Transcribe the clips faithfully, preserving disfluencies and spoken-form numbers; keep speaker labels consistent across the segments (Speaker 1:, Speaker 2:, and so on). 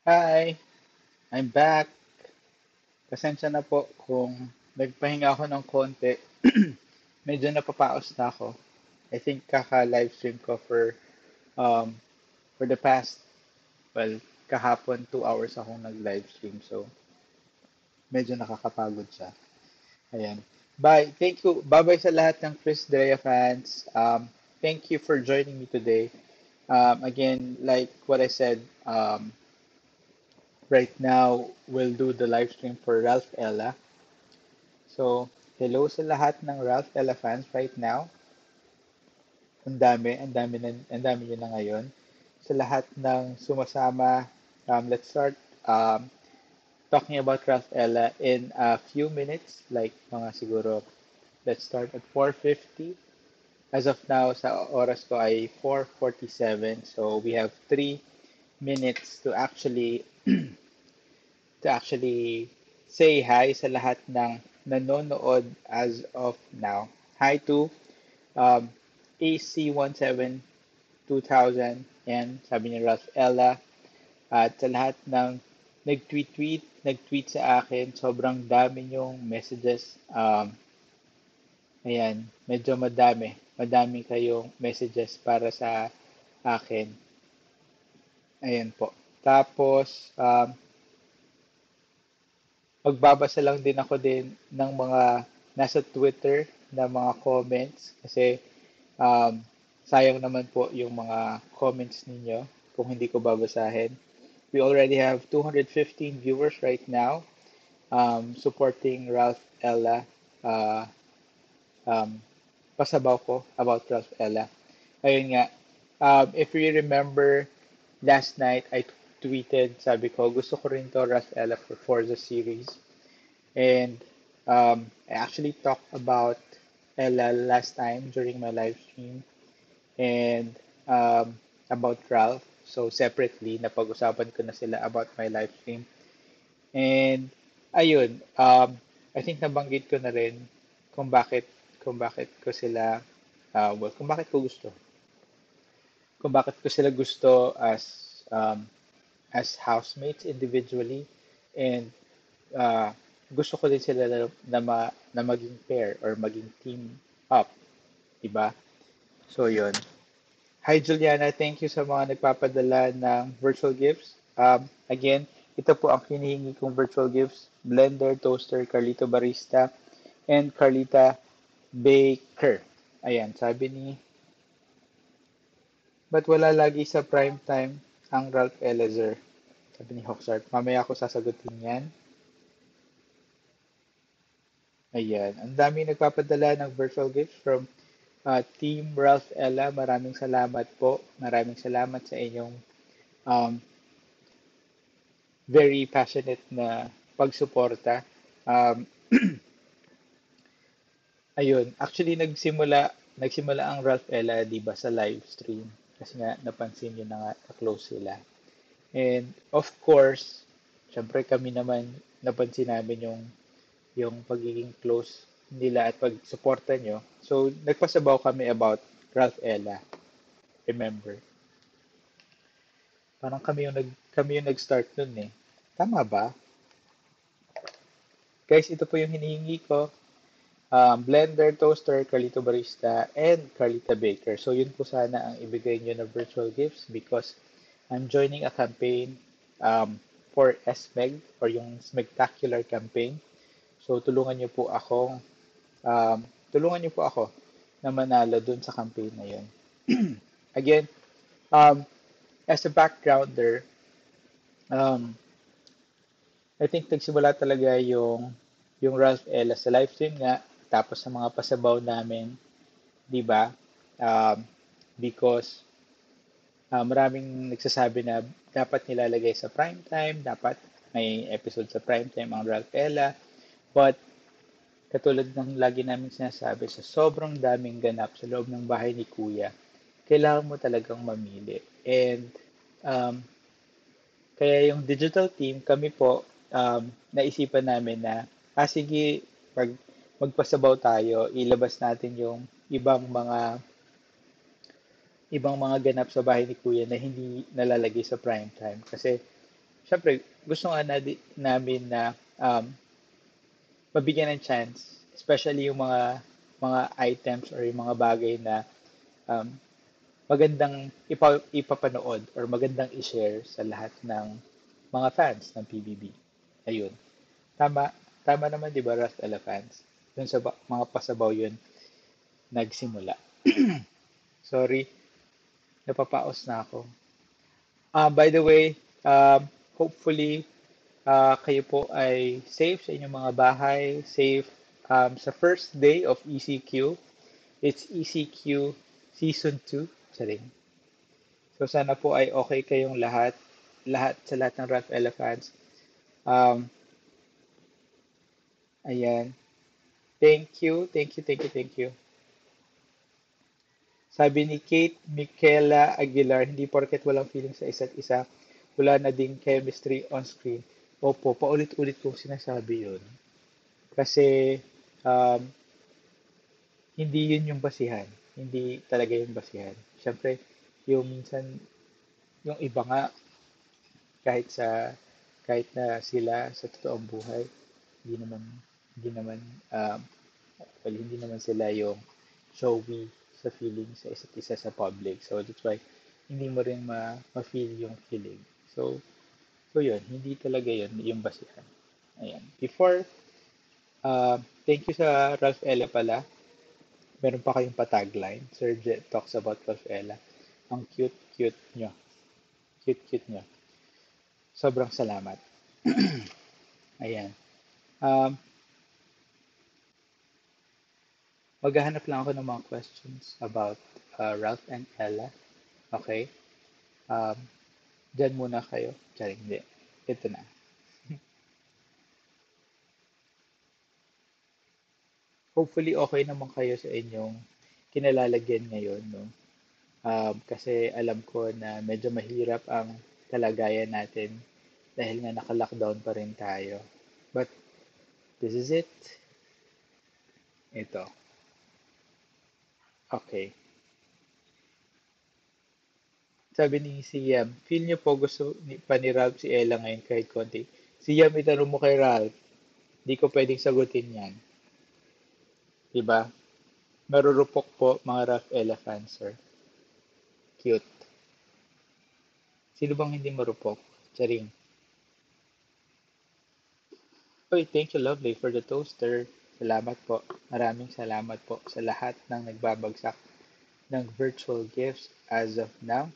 Speaker 1: Hi, I'm back. Pasensya na po kung nagpahinga ako ng konti. Medyo napapaos na ako. I think kaka-live stream ko for um for the past, well, kahapon two hours akong nag-live stream. So, medyo nakakapagod siya. Ayan. Bye. Thank you. Bye-bye sa lahat ng Chris Drea fans. Um, thank you for joining me today. Um, again, like what I said, um, right now, we'll do the live stream for Ralph Ella. So, hello sa lahat ng Ralph Ella fans right now. Ang dami, ang dami na, ang dami nyo na ngayon. Sa lahat ng sumasama, um, let's start um, talking about Ralph Ella in a few minutes, like mga siguro, let's start at four fifty. As of now, sa oras ko ay four forty-seven. So, we have three minutes to actually to actually say hi sa lahat ng nanonood as of now. Hi to um, A C seventeen two thousand and sabi ni Ralph Ella at sa lahat ng nag-tweet-tweet, nag-tweet sa akin, sobrang dami yung messages. Um, ayan, medyo madami. Madami kayong messages para sa akin. Ayan po. Tapos, um, magbabasa lang din ako din ng mga nasa Twitter na mga comments kasi um, sayang naman po yung mga comments ninyo kung hindi ko babasahin. We already have two hundred fifteen viewers right now um, supporting Ralph Ella. Uh, um, Pasabaw ko about Ralph Ella. Ayun nga, um, if you remember, last night I tweeted, sabi ko, gusto ko rin to Ralph Ella for Forza series. And um, I actually talked about Ella last time during my live stream and um, about Ralph. So separately, napag-usapan ko na sila about my live stream. And ayun, um, I think nabanggit ko na rin kung bakit kung bakit ko sila uh, well, kung bakit ko gusto. Kung bakit ko sila gusto as um, as housemates individually and uh, gusto ko din sila na, na, ma, na maging pair or maging team up, diba? So, yun. Hi, Juliana. Thank you sa mga nagpapadala ng virtual gifts. Um, again, ito po ang hinihingi kong virtual gifts. Blender, Toaster, Carlito Barista, and Carlita Baker. Ayan, sabi ni, ba't wala lagi sa prime time ang Ralph Elezer? Sabi ni Hoxart. Mamaya ako sasagutin yan. Ayan. Ang dami nagpapadala ng virtual gifts from uh, Team Ralph Ella. Maraming salamat po. Maraming salamat sa inyong um, very passionate na pagsuporta. Um, ayun. Actually, nagsimula nagsimula ang Ralph Ella, di ba, sa live stream. Kasi nga, napansin nyo na nga, na-close sila. And of course, syempre kami naman, napansin namin yung yung pagiging close nila at pagsuporta nyo. So, nagpasabaw kami about Ralph Ella. Remember? Parang kami yung, nag, kami yung nag-start nun eh. Tama ba? Guys, ito po yung hinihingi ko. Um, blender, toaster, Carlito Barista, and Carlita Baker. So, yun po sana ang ibigay nyo na virtual gifts because I'm joining a campaign um, for S M E G or yung Smegtacular campaign. So, tulungan niyo po akong um, tulungan niyo po ako na manalo dun sa campaign na yun. Again, um, as a backgrounder, um, I think nagsimula talaga yung yung Ralph Ella sa live stream nga, tapos sa mga pasabaw namin, di ba? Um, because uh, maraming nagsasabi na dapat nilalagay sa prime time, dapat may episode sa prime time ang Ralph Ella. But katulad ng lagi namin sinasabi, sa sobrang daming ganap sa loob ng bahay ni Kuya, kailangan mo talagang mamili. And um, kaya yung digital team, kami po, um, naisipan namin na, ah sige, pag magpasabaw tayo, ilabas natin yung ibang mga ibang mga ganap sa bahay ni Kuya na hindi nalalagay sa prime time. Kasi syempre, gusto nga na, namin na um, mabigyan ng chance, especially yung mga mga items or yung mga bagay na um, magandang ipa, ipapanood or magandang i-share sa lahat ng mga fans ng P B B. Ayun. Tama, tama naman 'di ba, Rust Elephants? Dun sa ba- mga pasabaw yun nagsimula. Sorry, napapaos na ako. Ah, by the way, um, hopefully ah, kayo po ay safe sa inyong mga bahay, safe um, sa first day of E C Q. It's E C Q Season two. Charing. So sana po ay okay kayong lahat, lahat sa lahat ng Rough Elephants. Um, ayan. Thank you, thank you, thank you, thank you. Sabi ni Kate Michaela Aguilar, hindi porket walang feeling sa isa't isa, wala na ding chemistry on screen. Opo, paulit-ulit kong sinasabi yun. Kasi um, hindi yun yung basihan. Hindi talaga yung basihan. Siyempre, yung minsan, yung iba nga, kahit sa, kahit na sila sa totoong buhay, hindi naman, hindi naman, um, well, hindi naman sila yung showy sa feeling sa isa't isa sa public. So, that's why, hindi mo rin ma, ma-feel yung feeling. So, so yun, hindi talaga yun yung basihan. Ayan. Before, uh, thank you sa Ralph Ella pala. Meron pa kayong pa-tagline. Sir Jet talks about Ralph Ella. Ang cute-cute nyo. Cute-cute nyo. Sobrang salamat. Ayan. Um, Maghahanap lang ako ng mga questions about uh, Ralph and Ella. Okay? Um, Diyan muna kayo. Charing, hindi. Ito na. Hopefully, okay naman kayo sa inyong kinalalagyan ngayon, no? Um, kasi alam ko na medyo mahirap ang kalagayan natin dahil nga naka-lockdown pa rin tayo. But this is it. Ito. Okay. Sabi ni si Yam, feel niyo po gusto ni, pa ni Ralph si Ella ngayon kahit konti. Si Yam, itanong mo kay Ralph. Di ko pwedeng sagutin yan. Diba? Marurupok po mga Ralph Ella fans, sir. Cute. Sino bang hindi marupok? Charing. Oy, thank you, lovely, for the toaster. Salamat po. Maraming salamat po sa lahat ng nagbabagsak ng virtual gifts as of now.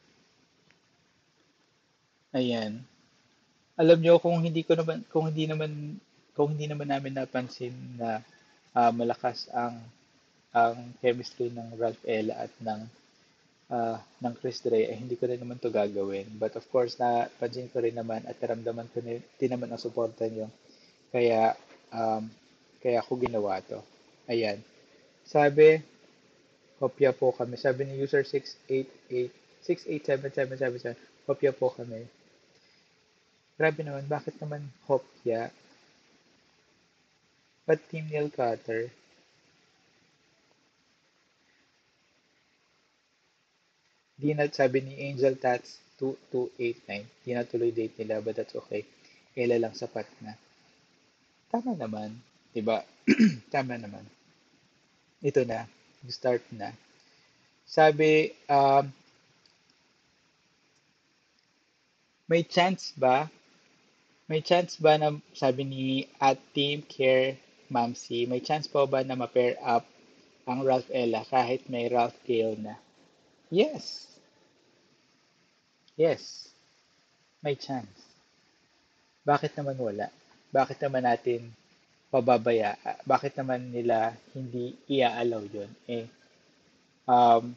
Speaker 1: Ayan. Alam nyo, kung hindi ko naman, kung hindi naman, kung hindi naman namin napansin na ah, malakas ang ang chemistry ng Ralph Ella at ng ah, ng Chris Dre, eh hindi ko rin naman to gagawin. But of course, napansin ko rin naman at naramdaman ko rin, din naman ang suporta nyo. Kaya, um, kaya ako ginawa to. Ayan. Sabi, kopya po kami. Sabi ni user six eight eight six eight seven seven seven seven, kopya po kami. Grabe naman, bakit naman kopya? Ba't Team Nail Cutter? Di na, sabi ni Angel Tats two two eight nine, di na tuloy date nila, but that's okay. Kailan lang sapat na. Tama naman, di ba? Tama naman. Ito na, start na. Sabi, um, may chance ba May chance ba na, sabi ni at Team Care Mamsi, may chance pa ba na ma-pair up ang Ralph Ella kahit may Ralph Gale na? Yes. Yes. May chance. Bakit naman wala? Bakit naman natin pababaya? Bakit naman nila hindi i-allow yun? Eh, um,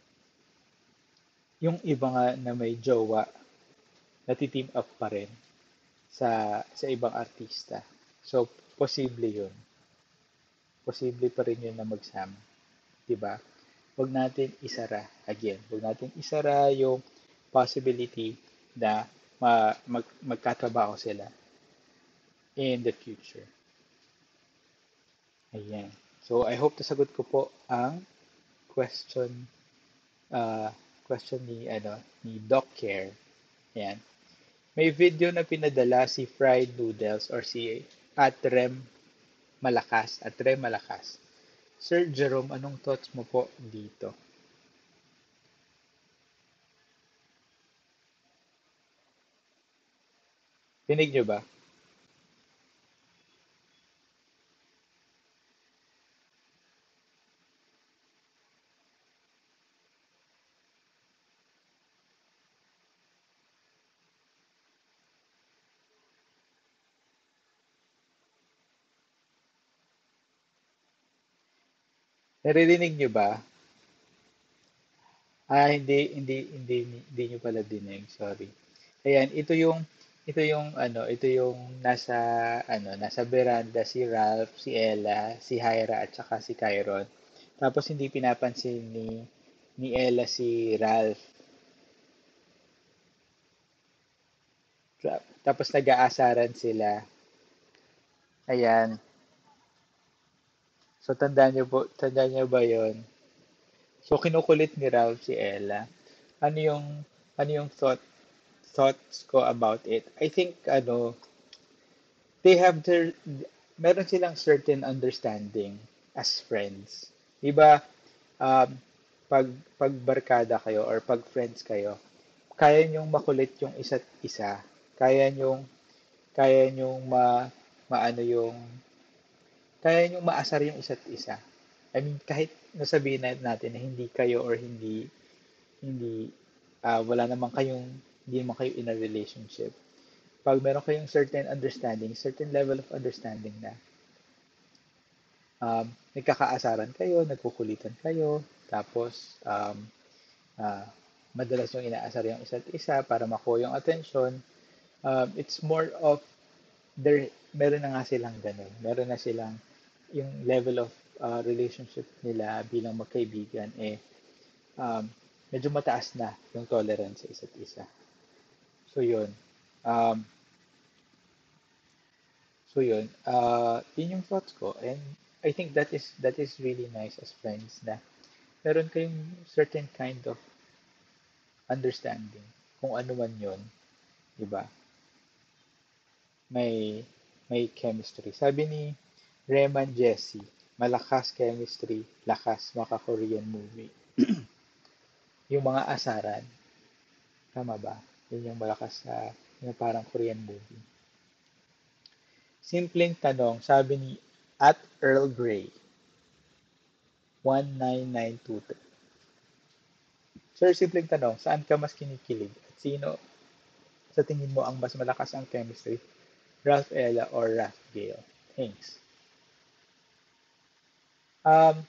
Speaker 1: yung iba nga na may jowa, nati-team up pa rin sa sa ibang artista. So, posible yun. Posible pa rin yun na magsama. 'Di ba? Huwag natin isara again. Huwag natin isara yung possibility na ma, mag, magkatrabaho sila in the future. Ayan. So, I hope nasagot ko po ang question uh, question ni ano ni Doc Care. Ayan. May video na pinadala si Fried Noodles or si at Rem Malakas, at Rem Malakas. Sir Jerome, anong thoughts mo po dito? Tinig nyo ba? Naririnig nyo ba? Ah, hindi, hindi, hindi, hindi nyo pala dinig, sorry. Ayan, ito yung, ito yung, ano, ito yung nasa, ano, nasa veranda si Ralph, si Ella, si Hyra, at saka si Kyron. Tapos hindi pinapansin ni, ni Ella si Ralph. Tra- Tapos nag-aasaran sila. Ayan. So, tandaan nyo, po, tandaan nyo ba yon? So, kinukulit ni Ralph si Ella. Ano yung, ano yung thought, thoughts ko about it? I think, ano, they have their, meron silang certain understanding as friends. Diba, um, pag, pag barkada kayo or pag friends kayo, kaya nyong makulit yung isa't isa. Kaya nyong, kaya nyong ma, maano yung, kaya nyong maasar yung isa't isa. I mean, kahit nasabihin na natin na hindi kayo or hindi, hindi, ah, wala naman kayong, hindi naman kayo in a relationship. Pag meron kayong certain understanding, certain level of understanding na um, nagkakaasaran kayo, nagkukulitan kayo, tapos um, ah, madalas yung inaasar yung isa't isa para makuha yung attention. Um, it's more of there, meron na nga silang ganun. Meron na silang yung level of uh, relationship nila bilang magkaibigan eh um, medyo mataas na yung tolerance sa isa't isa. So yun. Um, so yun. Uh, yun yung thoughts ko. And I think that is that is really nice as friends na meron kayong certain kind of understanding kung ano man yun, di ba? May may chemistry. Sabi ni Reman Jesse, malakas chemistry, lakas maka Korean movie. Yung mga asaran, tama ba? Yun yung malakas sa yung parang Korean movie. Simpleng tanong, sabi ni at Earl Grey, one nine nine two three. Sir, simpleng tanong, saan ka mas kinikilig? At sino sa tingin mo ang mas malakas ang chemistry? Ralph Ella or Ralph Gale? Thanks. Um,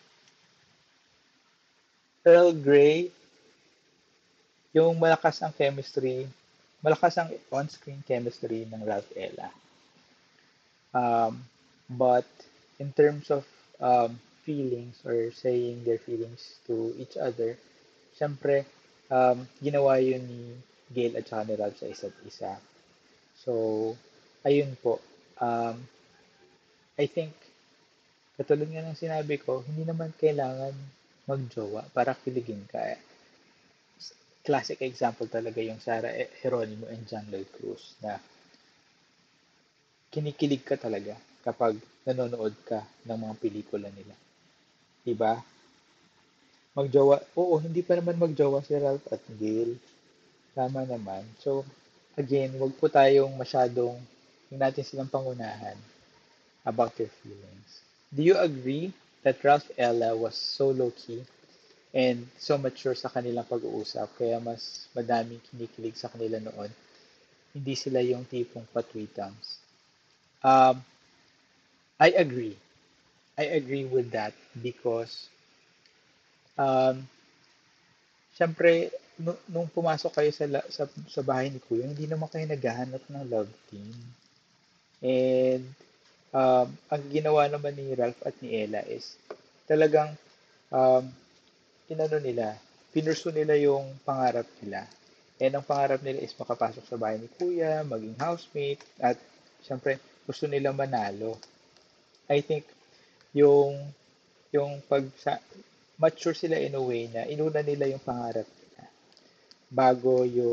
Speaker 1: Earl Grey, yung malakas ang chemistry, malakas ang on-screen chemistry ng Ralph Ella. Um, but in terms of um, feelings or saying their feelings to each other, syempre, um, ginawa yun ni Gail at saka ni Ralph sa isa't isa. So, ayun po. Um, I think, katulad nga ng sinabi ko, hindi naman kailangan magjowa para kiligin ka. Classic example talaga yung Sarah Geronimo and John Lloyd Cruz na kinikilig ka talaga kapag nanonood ka ng mga pelikula nila. Diba? Magjowa, oo, hindi pa naman magjowa si Ralph at Gail. Tama naman. So, again, wag po tayong masyadong, yung natin silang pangunahan about their feelings. Do you agree that Ralph Ella was so low-key and so mature sa kanilang pag-uusap kaya mas madaming kinikilig sa kanila noon? Hindi sila yung tipong patwitams. Um, I agree. I agree with that because um, syempre nu- nung pumasok kayo sa, la- sa sa bahay ni Kuya, hindi naman kayo naghahanap ng love team. And um, ang ginawa naman ni Ralph at ni Ella is talagang um, inano nila, pinursu nila yung pangarap nila. And ang pangarap nila is makapasok sa bahay ni Kuya, maging housemate, at syempre gusto nila manalo. I think yung yung pag sa, mature sila in a way na inuna nila yung pangarap nila bago yung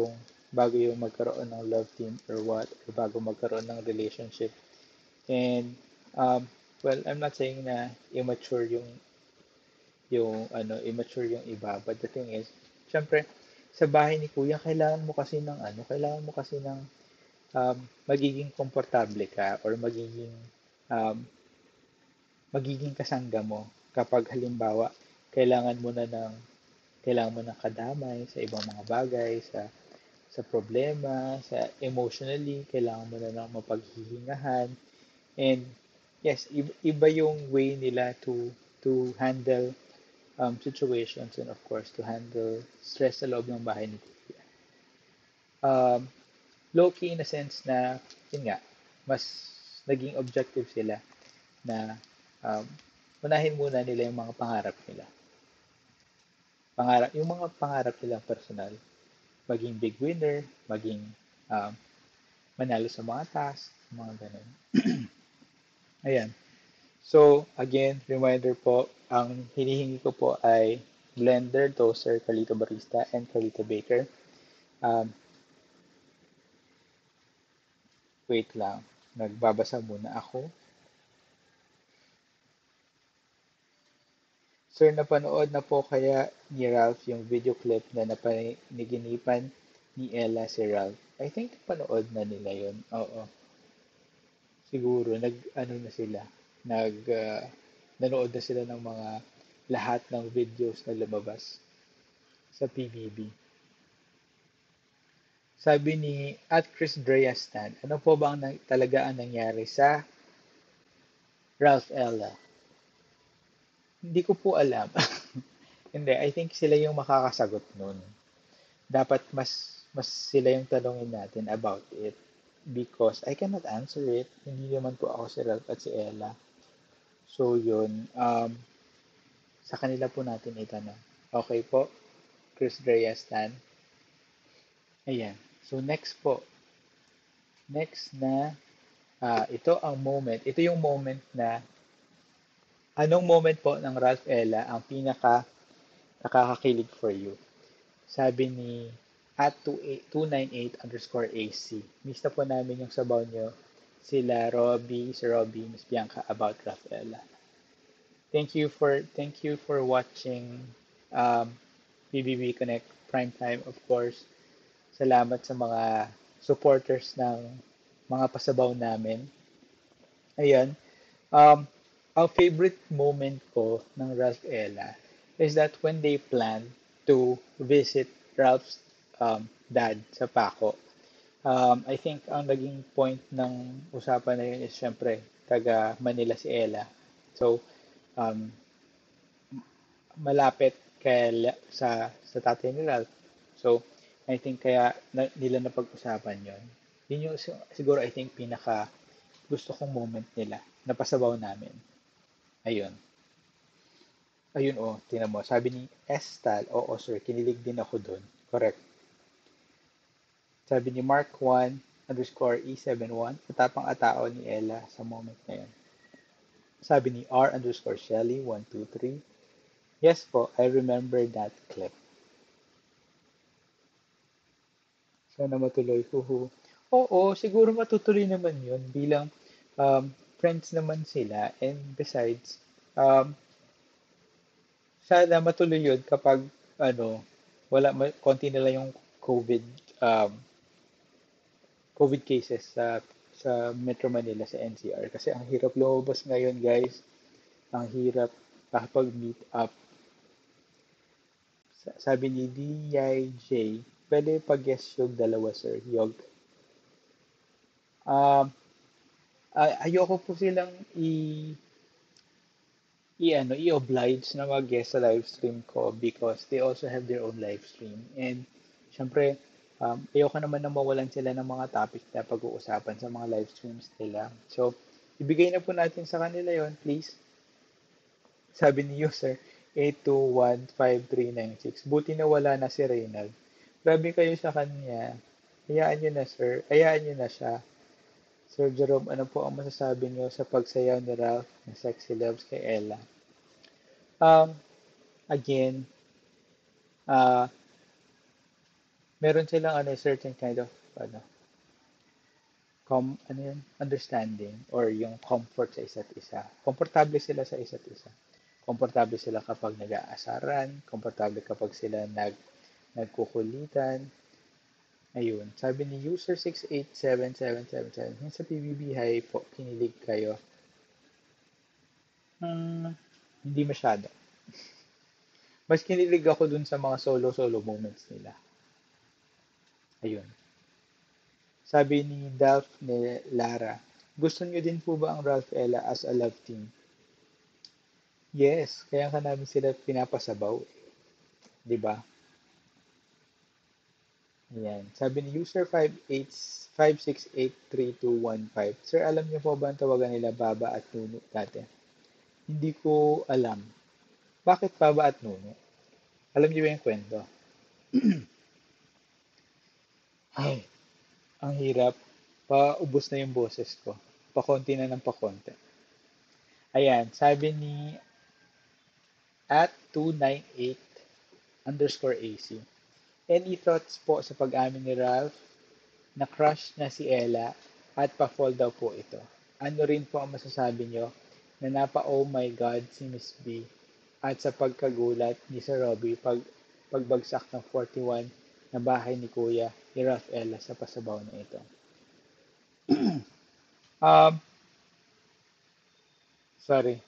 Speaker 1: bago yung magkaroon ng love team or what, or bago magkaroon ng relationship. And, um, well, I'm not saying na immature yung, yung, ano, immature yung iba, but the thing is, syempre, sa bahay ni kuya, kailangan mo kasi ng, ano, kailangan mo kasi ng, um, magiging komportable ka or magiging, um, magiging kasangga mo kapag halimbawa, kailangan mo na ng, kailangan mo ng kadamay sa ibang mga bagay, sa sa problema, sa emotionally, kailangan mo na ng mapaghihingahan. And yes, iba, iba yung way nila to to handle um, situations and of course to handle stress sa loob ng bahay ni Kuya. Um, Low-key in a sense na, yun nga, mas naging objective sila na um, unahin muna nila yung mga pangarap nila. Pangarap, yung mga pangarap nilang personal, maging big winner, maging um, manalo sa mga task, mga ganun. Ayan. So, again, reminder po, ang hinihingi ko po ay blender, toaster, Carlito Barista, and Carlito Baker. Um, wait lang. Nagbabasa muna ako. Sir, napanood na po kaya ni Ralph yung video clip na napaniginipan ni Ella si Ralph? I think napanood na nila yun. Oo. Siguro, nag, ano na sila, nag, ah, nanood na sila ng mga lahat ng videos na lumabas sa P B B. Sabi ni at Chris Dreastan, ano po ba ang nang- talaga ang nangyari sa Ralph Ella? Hindi ko po alam. Hindi, I think sila yung makakasagot nun. Dapat mas mas sila yung tanongin natin about it because I cannot answer it. Hindi naman po ako si Ralph at si Ella. So yun, um, sa kanila po natin itanong. Okay po, Chris Dreastan. Ayan. So next po, next na ah, ito ang moment. Ito yung moment na anong moment po ng Ralph Ella ang pinaka nakakakilig for you? Sabi ni at two ninety-eight underscore A C. Miss na po namin yung sabaw nyo. Sila Robby, si Robby, Miss Bianca about Ralph Ella. Thank you for thank you for watching um, B B B Connect Prime Time, of course. Salamat sa mga supporters ng mga pasabaw namin. Ayan. Um, ang favorite moment ko ng Ralph Ella is that when they plan to visit Ralph's um, dad sa Paco, um, I think ang naging point ng usapan na yun is syempre taga Manila si Ella. So, um, malapit kay sa sa tatay ni Ralph. So, I think kaya na, nila napag-usapan yon. Yun yung siguro I think pinaka gusto kong moment nila. Napasabaw namin. Ayun. Ayun oh, tingnan mo. Sabi ni Estal, oo sir, kinilig din ako doon. Correct. Sabi ni Mark one underscore E seven one, matapang atao ni Ella sa moment na yun. Sabi ni R underscore Shelly one two three, yes po, I remember that clip. Sana matuloy. Huhu. Oo, siguro matutuloy naman yun bilang um, friends naman sila. And besides, um, sana matuloy yun kapag ano, wala, ma- konti na lang yung COVID, um, COVID cases sa sa Metro Manila sa N C R. Kasi ang hirap lumabas ngayon, guys. Ang hirap makapag-meet up. Sabi ni D I J, pwede pag-guess yung dalawa, sir. Yog. Um, ay- ayoko po silang i i-ano, i-oblige na mag-guest sa live stream ko because they also have their own live stream. And syempre, um, ayoko naman na mawalan sila ng mga topic na pag-uusapan sa mga live streams nila. So, ibigay na po natin sa kanila yon, please. Sabi ni user eight two one five three nine six. Buti na wala na si Reynald. Grabe kayo sa kanya. Hayaan nyo na, sir. Hayaan nyo na siya. Sir Jerome, ano po ang masasabi niyo sa pagsayaw ni Ralph ng Sexy Loves kay Ella? Um, Again, uh, meron silang ano, certain kind of ano, com, ano yun, understanding or yung comfort sa isa't isa. Komportable sila sa isa't isa. Komportable sila kapag nag-aasaran, komportable kapag sila nag nagkukulitan. Ayun, sabi ni user six eight seven seven seven seven, yung sa P B B High po, kinilig kayo. Hmm, hindi masyado. Mas kinilig ako dun sa mga solo-solo moments nila. Ayun. Sabi ni Daphne Lara, gusto niyo din po ba ang Ralph Ella as a love team? Yes, kaya ka namin sila pinapasabaw, di ba? Ayan. Sabi ni user five eight five six eight three two one five, Sir, alam niyo po ba ang tawagan nila Baba at Nuno dati? Hindi ko alam. Bakit Baba at Nuno? Alam niyo ba yung kwento? Ay, ang hirap. Paubos na yung boses ko. Pakonti na ng pakonti. Ayan, sabi ni at two nine eight underscore A C. Any thoughts po sa pag-amin ni Ralph na crush na si Ella at pa-fall daw po ito? Ano rin po ang masasabi nyo na napa oh my god si Miss B at sa pagkagulat ni Sir Robbie pag pagbagsak ng forty one na bahay ni Kuya ni Ralph Ella sa pasabaw na ito? Um, sorry.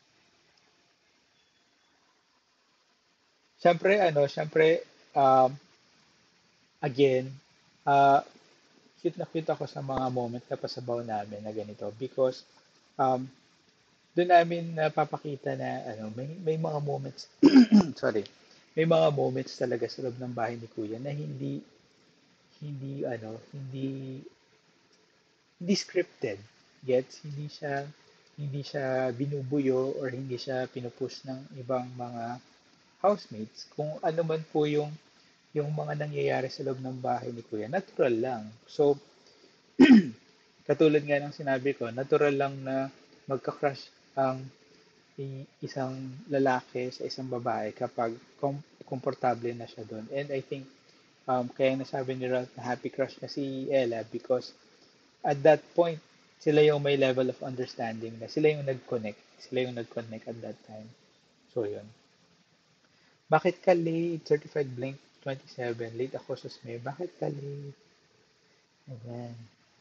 Speaker 1: Siyempre, ano, siyempre, um, again, uh, cute na cute ako sa mga moment na pasabaw namin na ganito because um, doon namin napapakita na ano, may, may mga moments, sorry, may mga moments talaga sa loob ng bahay ni Kuya na hindi, hindi, ano, hindi, hindi scripted. Gets? Hindi siya, hindi siya binubuyo or hindi siya pinupush ng ibang mga housemates. Kung ano man po yung yung mga nangyayari sa loob ng bahay ni Kuya, natural lang. So, katulad nga ng sinabi ko, natural lang na magka-crush ang isang lalaki sa isang babae kapag kom- komportable na siya doon. And I think, um, kaya nasabi ni Ralph na happy crush na si Ella because at that point, sila yung may level of understanding na sila yung nag-connect. Sila yung nag-connect at that time. So, yun. Bakit ka late? Certified Blink twenty-seven. Late ako sa S M E. Bakit ka late? Ayan.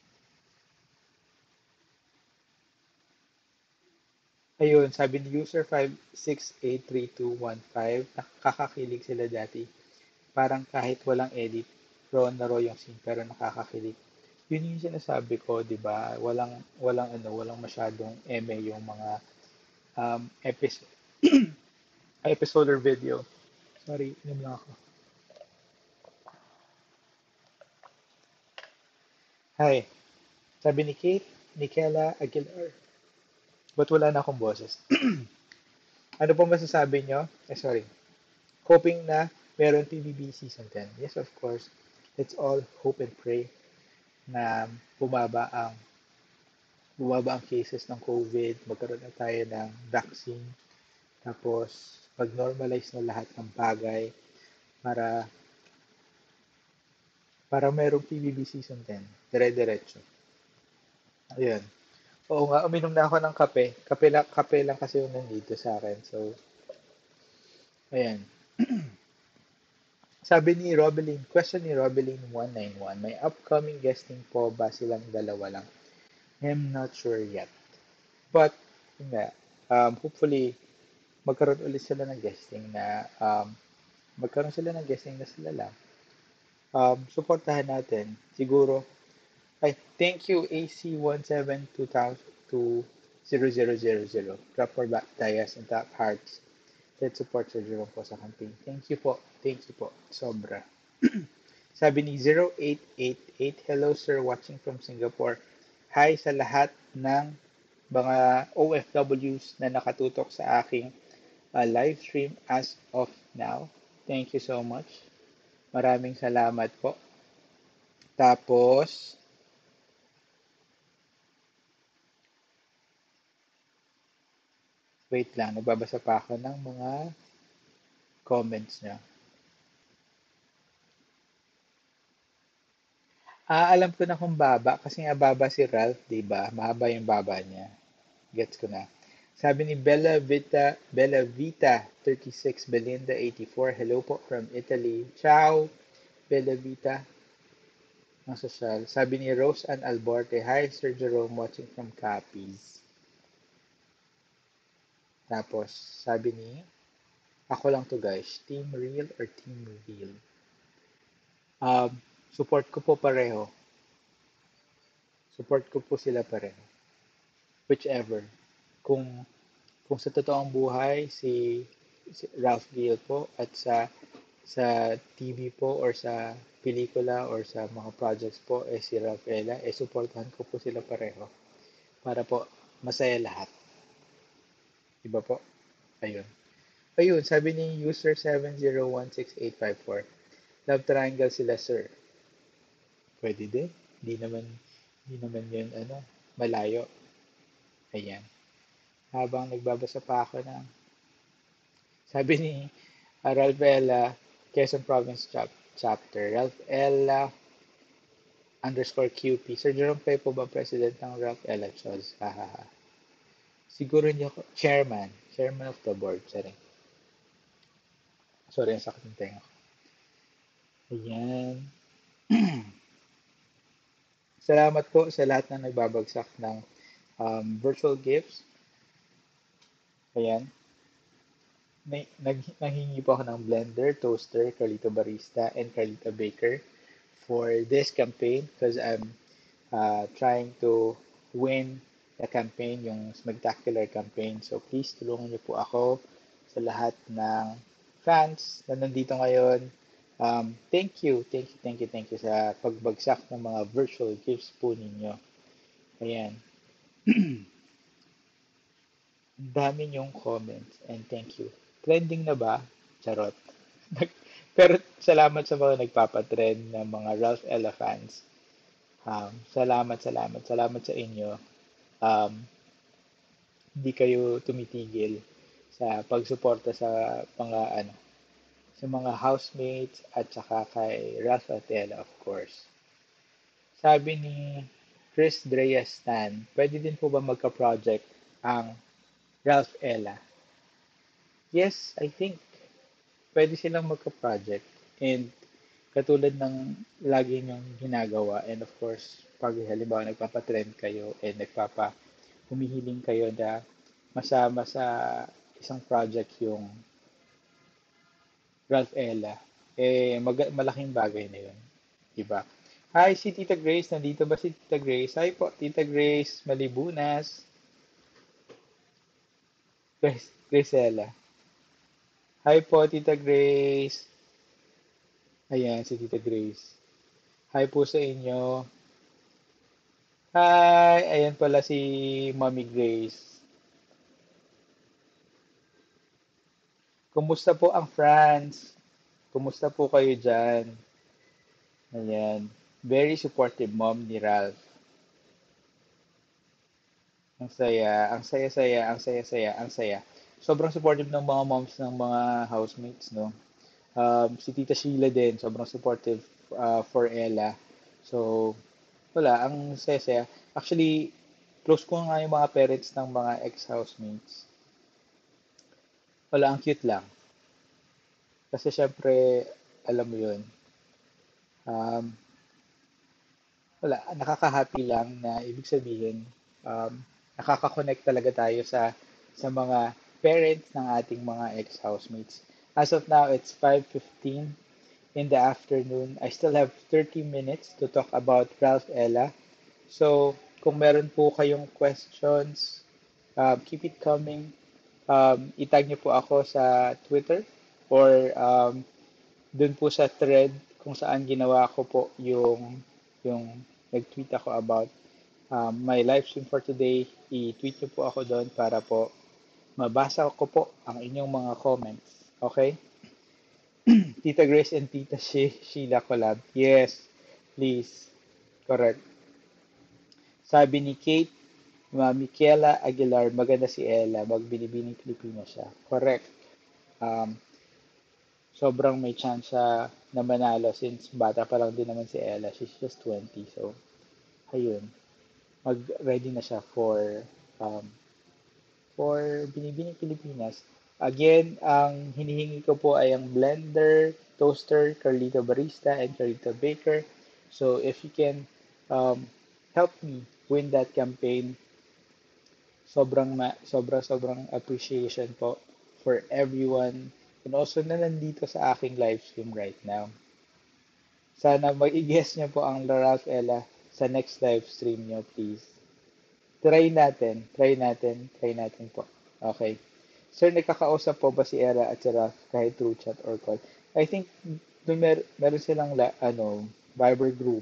Speaker 1: Ayun, sabi ni user five six eight three two one five, nakakakilig sila dati. Parang kahit walang edit, raw na raw yung scene, pero nakakakilig. Yun yung sinasabi ko, di ba? Walang, walang ano, walang masyadong eme yung mga um, episode, episode or video. Sorry, inom lang ako. Hi, sabi ni Kate, Nikela Aguilar. Ba't wala na akong boses? Ano po masasabi nyo? Eh, sorry. Hoping na meron P B B Season ten. Yes, of course. Let's all hope and pray na bumaba ang bumaba ang cases ng COVID, magkaroon na tayo ng vaccine, tapos mag-normalize na lahat ng bagay para para merong P B B Season ten. Dire-diretso. Ayun. Oo nga, uminom na ako ng kape. Kape lang, kape lang kasi yung nandito sa akin. So, ayan. Sabi ni Robelin, question ni Robelin one nine one, may upcoming guesting po ba silang dalawa lang? I'm not sure yet. But, yun nga, um, hopefully, magkaroon ulit sila ng guesting na, um, magkaroon sila ng guesting na sila lang. Um, supportahan natin. Siguro, ay, thank you A C one seven two thousand to zero zero zero zero. Drop for back Dias and top hearts. Let's support Sir Jerome po sa campaign. Thank you po. Thank you po. Sobra. Sabi ni zero eight eight eight, hello sir, watching from Singapore. Hi sa lahat ng mga O F Ws na nakatutok sa aking uh, live stream as of now. Thank you so much. Maraming salamat po. Tapos, wait lang, nagbabasa pa ako ng mga comments niya. Ah, alam ko na kung baba kasi nga baba si Ralph, 'di ba? Mahaba yung baba niya. Gets ko na. Sabi ni Bella Vita, Bella Vita thirty-six, Belinda eighty-four. Hello po from Italy. Ciao, Bella Vita. Ang sosyal. Sabi ni Rose Ann Alborte, Hi, Sir Jerome, watching from Capiz. Tapos, sabi ni, ako lang to guys, Team Real or Team Real? Um, support ko po pareho. Support ko po sila pareho. Whichever. Kung kung sa totoong buhay si, si Ralph Gale po at sa sa T V po or sa pelikula or sa mga projects po eh si Rafaela, eh supportahan ko po sila pareho para po masaya lahat. Iba po? Ayun. Ayun, sabi ni user seven zero one six eight five four. Love triangle sila, sir. Pwede din. Hindi naman, hindi naman yun, ano, malayo. Ayan. Habang nagbabasa pa ako ng, sabi ni uh, Ralph Ella, Quezon Province chap chapter. Ralph Ella underscore Q P. Sir Jerome Pay po ba president ng Ralph Ella Choz? Hahaha. Siguro niyo, chairman. Chairman of the board. Sorry. Sorry, ang sakit ng tenga ko. Ayan. Salamat po sa lahat ng nagbabagsak ng um, virtual gifts. Ayan. May, nag, nanghingi po ako ng blender, toaster, Carlito Barista, and Carlito Baker for this campaign because I'm uh, trying to win the campaign, yung spectacular campaign. So please tulungan niyo po ako sa lahat ng fans na nandito ngayon. Um, thank you, thank you, thank you, thank you sa pagbagsak ng mga virtual gifts po ninyo. Ayan. Dami niyong comments and thank you. Trending na ba? Charot. Pero salamat sa mga nagpapatrend ng mga Ralph Ella fans. Um, salamat, salamat, salamat sa inyo. Um, hindi kayo tumitigil sa pagsuporta sa mga ano, sa mga housemates at saka kay Ralph Atela, of course. Sabi ni Chris Dreastan, pwede din po ba magka-project ang Ralph Ella? Yes, I think pwede silang magka-project. And katulad ng lagi niyong ginagawa, and of course, pag halimbawa nagpapatrend kayo and nagpapa humihiling kayo na masama sa isang project yung Ralph Ella, eh mag- malaking bagay na yun. Diba? Hi, si Tita Grace. Nandito ba si Tita Grace? Hi po, Tita Grace Malibunas. Grace, Gracella. Hi po, Tita Grace. Ayan, si Tita Grace. Hi po sa inyo. Hi! Ayan pala si Mommy Grace. Kumusta po ang France? Kumusta po kayo dyan? Ayan. Very supportive mom ni Ralph. Ang saya, ang saya-saya, ang saya-saya, ang saya. Sobrang supportive ng mga moms ng mga housemates, no? Um, si Tita Sheila din, sobrang supportive uh, for Ella. So, wala, ang saya-saya. Actually, close ko nga yung mga parents ng mga ex-housemates. Wala, ang cute lang. Kasi syempre, alam mo yun, um, wala, nakaka-happy lang na ibig sabihin, um, nakaka-connect talaga tayo sa sa mga parents ng ating mga ex-housemates. As of now, it's five fifteen in the afternoon. I still have thirty minutes to talk about Ralph Ella. So, kung meron po kayong questions, um, keep it coming. Um, itag niyo po ako sa Twitter or um, dun po sa thread kung saan ginawa ko po yung yung nag-tweet ako about um, my live stream for today. I-tweet niyo po ako doon para po mabasa ko po ang inyong mga comments. Okay? Tita Grace and Tita She Sheila collab. Yes, please. Correct. Sabi ni Kate, Ma Michaela Aguilar, maganda si Ella, magbinibining Pilipino siya. Correct. Um, sobrang may chance siya na manalo since bata pa lang din naman si Ella. She's just twenty. So, ayun. Mag-ready na siya for um, for Binibining Pilipinas. Again, ang hinihingi ko po ay ang blender, toaster, Carlito Barista, and Carlito Baker. So if you can um, help me win that campaign, sobrang ma- sobrang sobrang appreciation po for everyone and also na nandito sa aking live stream right now. Sana mag-i-guess niyo po ang Ralph Ella sa next live stream niyo, please. Try natin, try natin, try natin po. Okay. Sir, nakakausap po ba si Era at si Ralph kahit through chat or call? I think may mer meron silang la, ano, Viber group.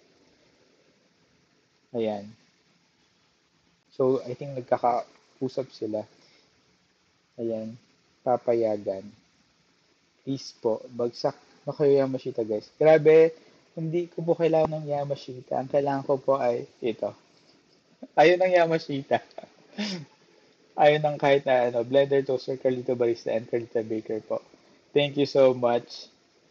Speaker 1: Ayan. So, I think nagkakausap sila. Ayan. Papayagan. Please po, bagsak na kayo Yamashita, guys. Grabe, hindi ko po kailangan ng Yamashita. Ang kailangan ko po ay ito. Ayun ang Yamashita. Ayun ang kahit na ano, Blender Toaster, Carlito Barista, and Carlito Baker po. Thank you so much.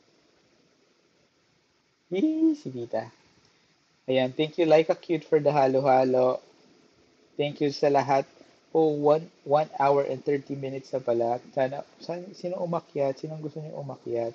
Speaker 1: Yee, si Tita. Ayan, thank you Like a Cute for the halo-halo. Thank you sa lahat. Oh, one, one hour and thirty minutes na pala. Sana, sana, sino umakyat? Sino gusto niyo umakyat?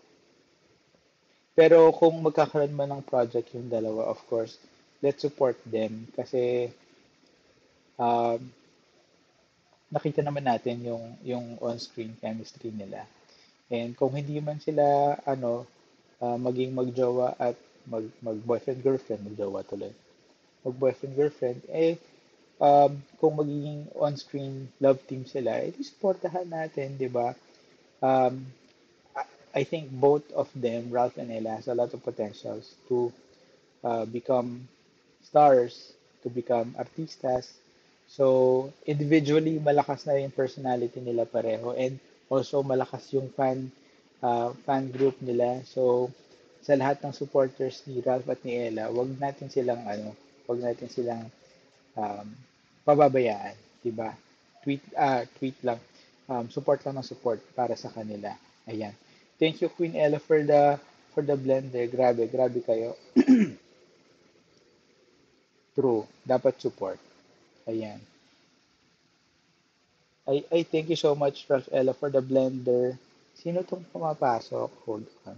Speaker 1: Pero kung magkakaroon man ng project yung dalawa, of course, let's support them. Kasi um, nakita naman natin yung, yung on-screen chemistry nila. And kung hindi man sila, ano, ah, maging magjowa at mag, mag-boyfriend, girlfriend, magjowa tuloy. Mag-boyfriend, girlfriend, eh, um, kung magiging on-screen love team sila, eh, di supportahan natin, di ba? Um, I think both of them, Ralph and Ella, has a lot of potentials to uh, become stars, to become artistas. So, individually, malakas na yung personality nila pareho. And also, malakas yung fan uh, fan group nila. So, sa lahat ng supporters ni Ralph at ni Ella, wag natin silang ano, wag natin silang um, pababayaan, 'di ba? Tweet ah tweet lang. Um, support lang ng support para sa kanila. Ayan. Thank you Queen Ella for the for the blender. Grabe, grabe kayo. True. Dapat support. Ayan. Ay, ay, thank you so much, Ralph Ella, for the blender. Sino tong pumapasok? Hold on.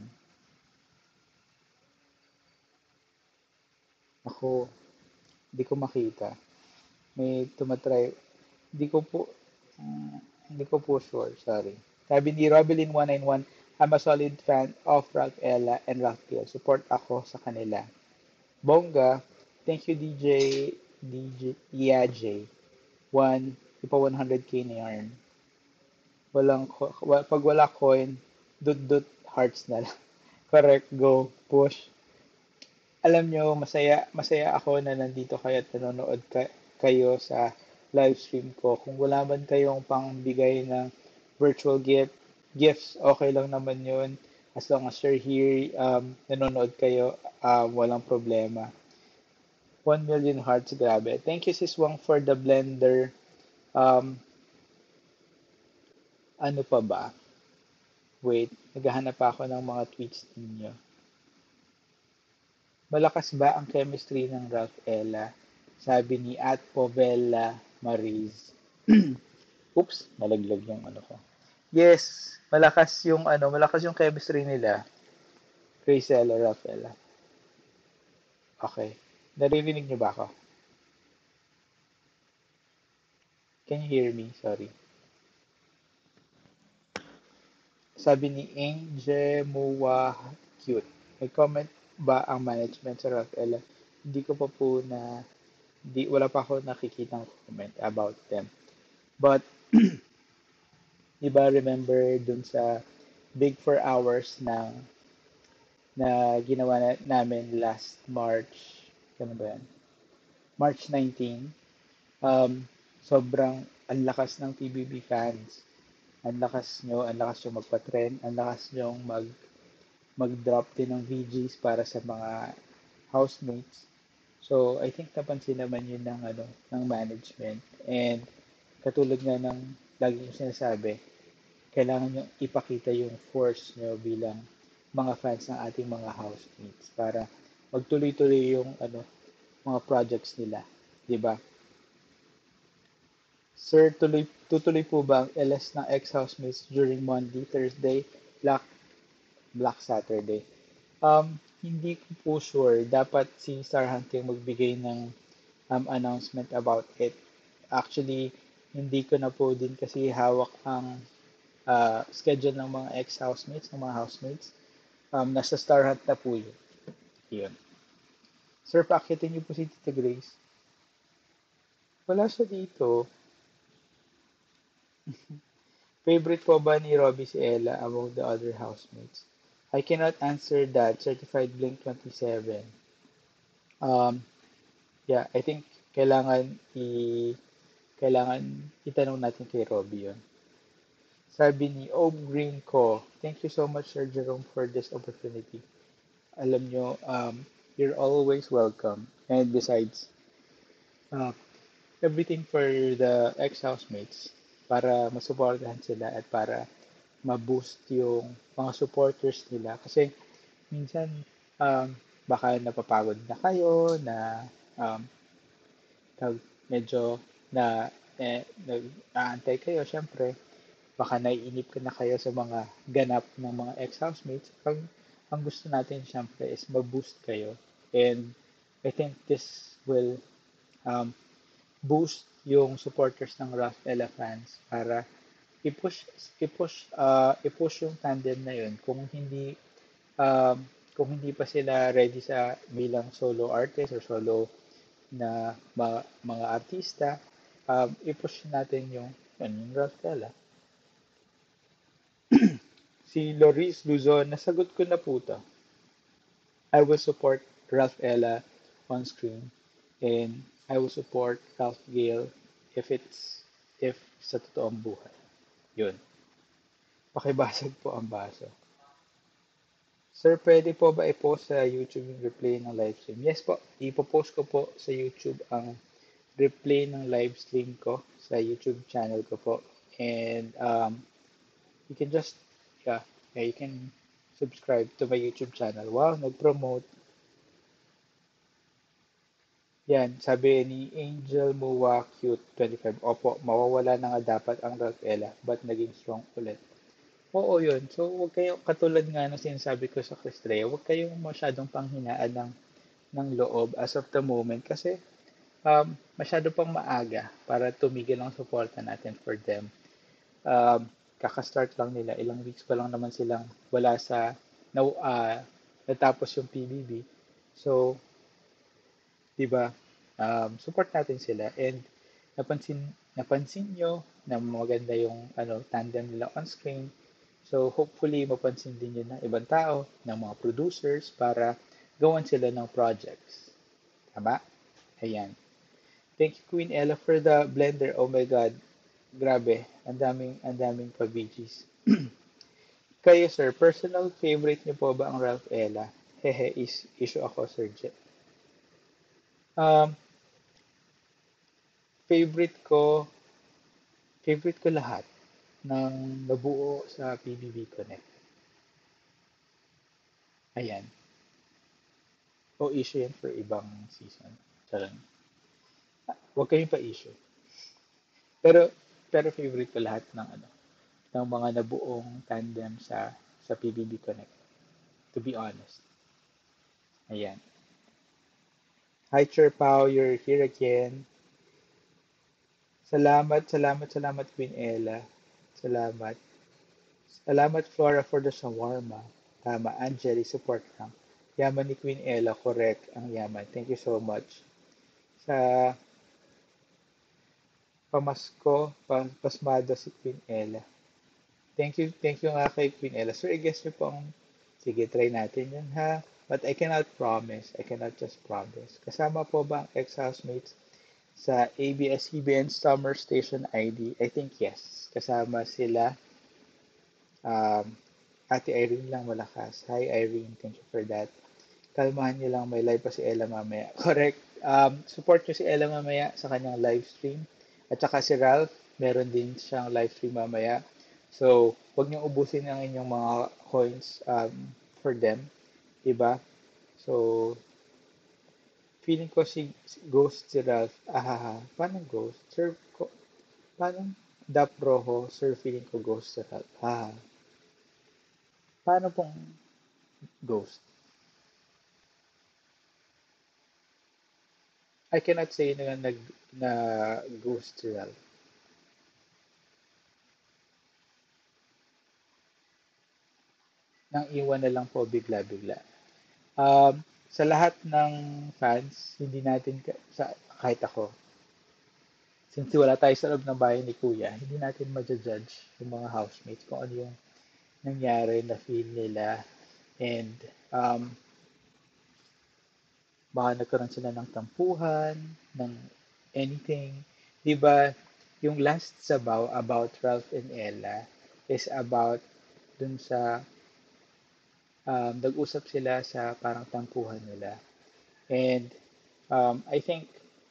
Speaker 1: Ako, hindi ko makita. May tumatry. Hindi ko po, mm, hindi ko po sure. Sorry. Sabi ni Robelin one nine one, I'm a solid fan of Ralph Ella and Ralph Kiel. Support ako sa kanila. Bongga, thank you D J, D J, yeah, J. One, ipa one hundred k na yarn. Walang, co- wa- pag wala coin, dot-dot hearts na lang. Correct, go, push. Alam nyo, masaya, masaya ako na nandito kayo at nanonood ka, kayo sa live stream ko. Kung wala man kayong pangbigay ng virtual gift, gifts, okay lang naman yun. As long as you're here, um, nanonood kayo, um, walang problema. One million hearts, grabe. Thank you, Sis Wang, for the blender. Um, ano pa ba? Wait, naghahanap pa ako ng mga tweets ninyo. Malakas ba ang chemistry ng Ralph Ella? Sabi ni at Povella Mariz. Oops, nalaglag yung ano ko. Yes, malakas yung ano, malakas yung chemistry nila. Grace Ella, Ralph Ella. Okay. Naririnig niyo ba ako? Can you hear me? Sorry. Sabi ni Angel Muwa Cute. May comment ba ang management sa Ralph Ella? Hindi ko pa po na di wala pa ako nakikita comment about them. But di ba remember dun sa Big Four Hours na na ginawa na, namin last March, ano ba yan? March nineteenth. Um, sobrang ang lakas ng T B B fans. Ang lakas nyo, ang lakas nyo magpa-trend, ang lakas nyo mag mag-drop din ng V Gs para sa mga housemates. So, I think napansin naman yun ng, ano, ng management. And katulad nga ng lagi yung sinasabi, kailangan nyo ipakita yung force nyo bilang mga fans ng ating mga housemates para magtuloy-tuloy yung ano mga projects nila, 'di ba? Sir, tuloy tutuloy po ba ang L S ng ex-housemates during Monday, Thursday, Black Black Saturday? Um, hindi ko po sure. Dapat si Star Hunting magbigay ng um, announcement about it. Actually, hindi ko na po din kasi hawak ang uh, schedule ng mga ex-housemates, ng mga housemates. Um, nasa Star Hunt na po yun. Yun. Sir, pakitin niyo po si Tita Grace. Wala siya dito. Favorite po ba ni Robbie si Ella among the other housemates? I cannot answer that. Certified Blink twenty-seven. Um, yeah, I think kailangan i kailangan itanong natin kay Robbie yun. Sabi ni Om Green ko, thank you so much, Sir Jerome, for this opportunity. Alam nyo, um, you're always welcome. And besides, uh, everything for the ex-housemates para masuportahan sila at para ma-boost yung mga supporters nila. Kasi minsan, um, baka napapagod na kayo, na um, tawag- medyo na eh, nag-aantay kayo, syempre, baka naiinip ka na kayo sa mga ganap ng mga ex-housemates. Ang, ang gusto natin, syempre, is ma-boost kayo. And I think this will um, boost yung supporters ng Rough Elephants para i-push i-push uh, i-push yung tandem na yun kung hindi um, kung hindi pa sila ready sa bilang solo artist or solo na mga, mga artista, um, i-push natin yung yun, yung Rough Ella. Si Loris Luzon, nasagot ko na po to. I will support Ralph Ella on screen and I will support Ralph Gale if it's if sa totoong buhay. Yun. Pakibasag po ang baso. Sir, pwede po ba i-post sa YouTube yung replay ng live stream? Yes po, ipopost ko po sa YouTube ang replay ng live stream ko sa YouTube channel ko po. And um, you can just, yeah, yeah, you can subscribe to my YouTube channel. Wow, nag-promote. Yan, sabi ni Angel Muwa Cute twenty-five. Opo, mawawala na nga dapat ang Ralph Ella, but naging strong ulit. Oo, yun. So, huwag kayo, katulad nga ng sinasabi ko sa Cristrea, huwag kayong masyadong panghinaan ng, ng loob as of the moment kasi um, masyado pang maaga para tumigil ang suporta natin for them. Um, kakastart lang nila, ilang weeks pa lang naman silang wala sa, na, uh, natapos yung P B B. So, di ba, um, support natin sila and napansin napansin nyo na maganda yung ano tandem nila on screen. So hopefully mapansin din yun ng ibang tao, ng mga producers para gawan sila ng projects. Tama? Ayan. Thank you Queen Ella for the blender. Oh my god. Grabe, ang daming ang daming pa-B Gs. Kayo sir, personal favorite niyo po ba ang Ralph Ella? Hehe, is issue ako Sir Jet. Um, favorite ko, favorite ko lahat ng nabuo sa P B B Connect. Ayan. O issue yan for ibang season. Charot. Huwag kayong pa-issue. Pero, pero favorite ko lahat ng ano, ng mga nabuong tandem sa sa P B B Connect. To be honest. Ayan. Hi, Chair Pao, you're here again. Salamat, salamat, salamat, Queen Ella. Salamat. Salamat, Flora, for the shawarma. Tama, Angeli, support lang. Yaman ni Queen Ella, correct ang yaman. Thank you so much. Sa pamasko, pa, pasmada si Queen Ella. Thank you, thank you nga kay Queen Ella. Sir, i-guess niyo po ang, sige, try natin yan ha. But I cannot promise, I cannot just promise. Kasama po ba ang ex-housemates sa A B S C B N Summer Station I D? I think yes. Kasama sila. Um, Ate Irene lang malakas. Hi Irene, thank you for that. Kalmahan niyo lang, may live pa si Ella mamaya. Correct. Um, support niyo si Ella mamaya sa kanyang live stream. At saka si Ralph, meron din siyang live stream mamaya. So, huwag niyong ubusin ang inyong mga coins. Um, for them, diba? So, feeling ko si si Ghost si Ralph, ah, paano Ghost? Sir, ko, paano Dap Rojo, Sir, feeling ko Ghost si Ralph. Ah, paano pong Ghost? I cannot say na nag na Ghost si Ralph. Nang iwan na lang po bigla-bigla. Um, sa lahat ng fans, hindi natin, ka- sa, kahit ako, since wala tayo sa loob ng bahay ni Kuya, hindi natin ma-judge yung mga housemates kung ano yung nangyari na feel nila and um, baka nagkaroon sila ng tampuhan, ng anything. Di ba, yung last sabaw about Ralph and Ella is about dun sa um, nag-usap sila sa parang tampuhan nila. And um, I think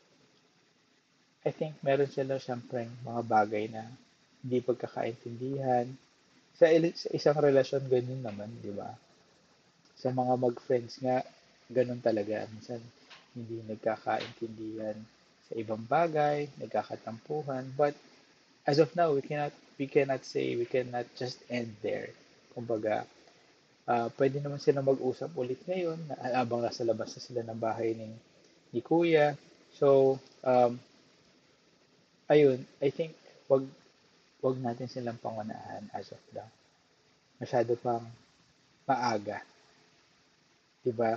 Speaker 1: I think meron sila siyempre mga bagay na hindi pagkakaintindihan. Sa, il- sa isang relasyon, ganyan naman, di ba? Sa mga mag-friends nga, ganun talaga. Minsan, hindi nagkakaintindihan sa ibang bagay, nagkakatampuhan. But as of now, we cannot we cannot say, we cannot just end there. Kumbaga, ah, pwede naman sila mag-usap ulit ngayon na habang nasa labas na sila ng bahay ni, ni Kuya. So, um, ayun, I think wag wag natin silang pangunahan as of now. Masyado pang maaga, 'di ba?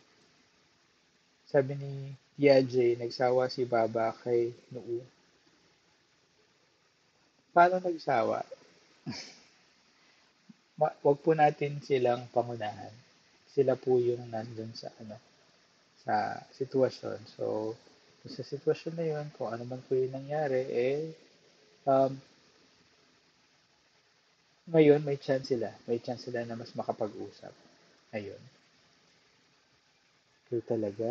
Speaker 1: Sabi ni Piaget, nagsawa si Baba kay Noo. Paano nagsawa? Ma- wag po natin silang pangunahan. Sila po yung nandun sa ano, sa sitwasyon. So, sa sitwasyon na yun, kung ano man po yung nangyari, eh, um, ngayon may chance sila. May chance sila na mas makapag-usap. Ayun. Kaya talaga,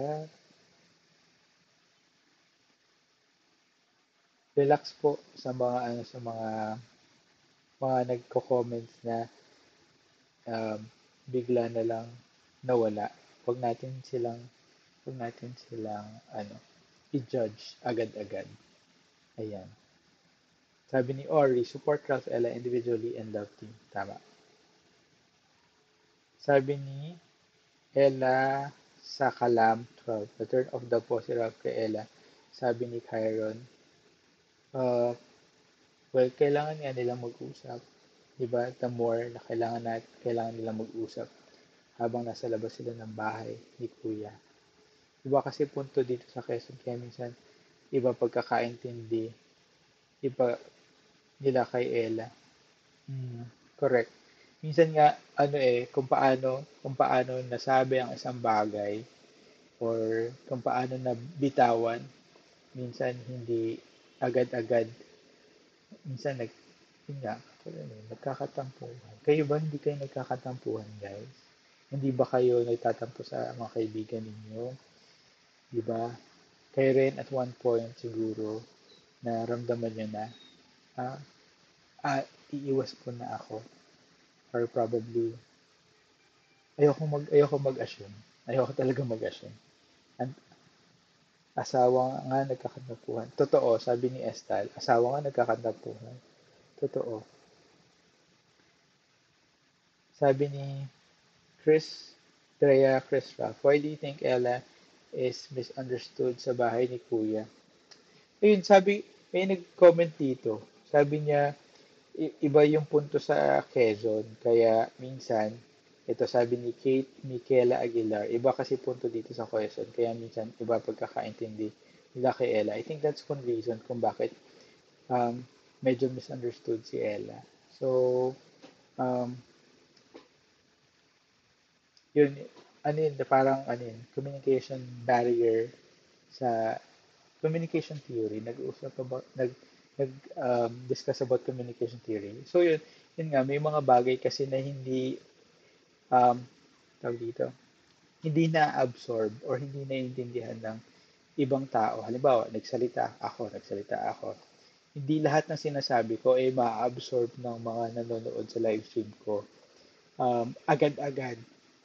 Speaker 1: relax po sa mga ano sa mga mga nagko-comments na um, bigla na lang nawala. Huwag natin silang huwag natin silang ano i-judge agad-agad. Ayan. Sabi ni Ori, support Ralph Ella individually and love team. Tama. Sabi ni Ella sa Kalam twelve, the turn of the po si Ralph kay Ella. Sabi ni Kyron, uh, well, kailangan nga nilang mag-usap. Diba? The more na kailangan, na, kailangan nilang mag-usap habang nasa labas sila ng bahay ni Kuya. Iba kasi punto dito sa Quezon kaya minsan iba pagkakaintindi, iba nila kay Ella. Mm, correct. Minsan nga ano eh kung paano kung paano nasabi ang isang bagay or kung paano na bitawan, minsan hindi agad-agad. Minsan nag yun nga, katulad nun, nagkakatampuhan. Kayo ba hindi kayo nagkakatampuhan, guys? Hindi ba kayo nagtatampo sa mga kaibigan ninyo? Di ba? Kayo rin at one point siguro naramdaman nyo na, ah, ah, iiwas ko na ako. Or probably, ayoko mag, ayoko mag-assume. Ayoko talaga mag-assume. Ang asawa nga nagkakatampuhan. Totoo, sabi ni Estal, asawa nga nagkakatampuhan. Totoo. Sabi ni Chris, Drea Chris Raff, why do you think Ella is misunderstood sa bahay ni Kuya? Ayun, sabi, may nag-comment dito. Sabi niya, i- iba yung punto sa Quezon. Kaya minsan, ito sabi ni Kate Michaela Aguilar, iba kasi punto dito sa Quezon. Kaya minsan, iba pagkakaintindi nila kay Ella. I think that's one reason kung bakit um, medyo misunderstood si Ella. So, um, yun, ano yun, parang ano yun, communication barrier sa communication theory. Nag-usap about, nag, nag um, discuss about communication theory. So yun, yun nga, may mga bagay kasi na hindi, um, tawag dito, hindi na-absorb or hindi naiintindihan ng ibang tao. Halimbawa, nagsalita ako, nagsalita ako. Hindi lahat ng sinasabi ko ay ma-absorb ng mga nanonood sa live stream ko um, agad-agad.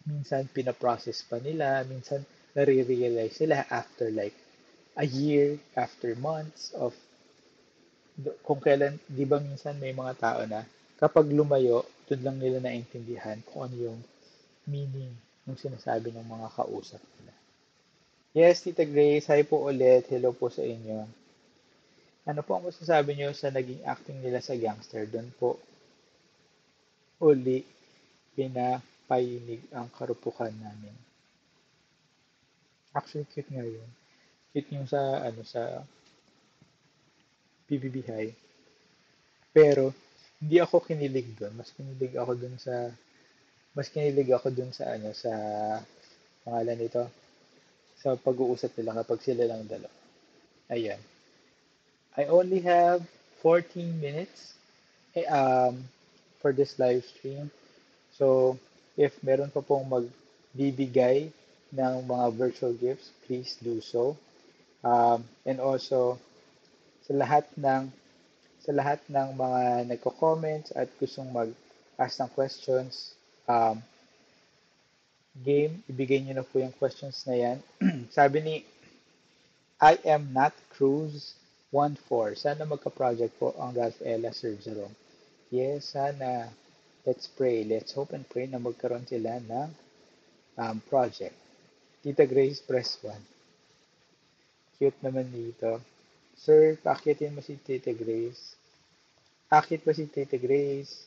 Speaker 1: Minsan pinaprocess pa nila, minsan nare-realize nila after like a year, after months of kung kailan, di ba minsan may mga tao na kapag lumayo, doon lang nila naintindihan kung ano yung meaning ng sinasabi ng mga kausap nila. Yes, Tita Grace, hi po ulit. Hello po sa inyo. Ano po ang masasabi niyo sa naging acting nila sa Gangster? Doon po uli pinapayinig ang karupukan namin. Actually, cute nga yun. Cute yung sa, ano, sa P B B High. Pero, hindi ako kinilig doon. Mas kinilig ako doon sa, mas kinilig ako doon sa, ano, sa pangalan nito, sa pag-uusap nila kapag sila lang dalawa. Ayan. I only have fourteen minutes eh, um, for this live stream. So, if meron pa pong magbibigay ng mga virtual gifts, please do so. Um, and also, sa lahat ng sa lahat ng mga nagko-comments at gustong mag-ask ng questions, um, game, ibigay niyo na po yung questions na yan. Sabi ni I am not Cruz one four. Sana magka-project po ang Ralph Ella Sir Jerome. Yes, sana. Let's pray. Let's hope and pray na magkaroon sila ng um, project. Tita Grace, press one. Cute naman dito. Sir, paakyatin mo si Tita Grace. Akit ba si Tita Grace?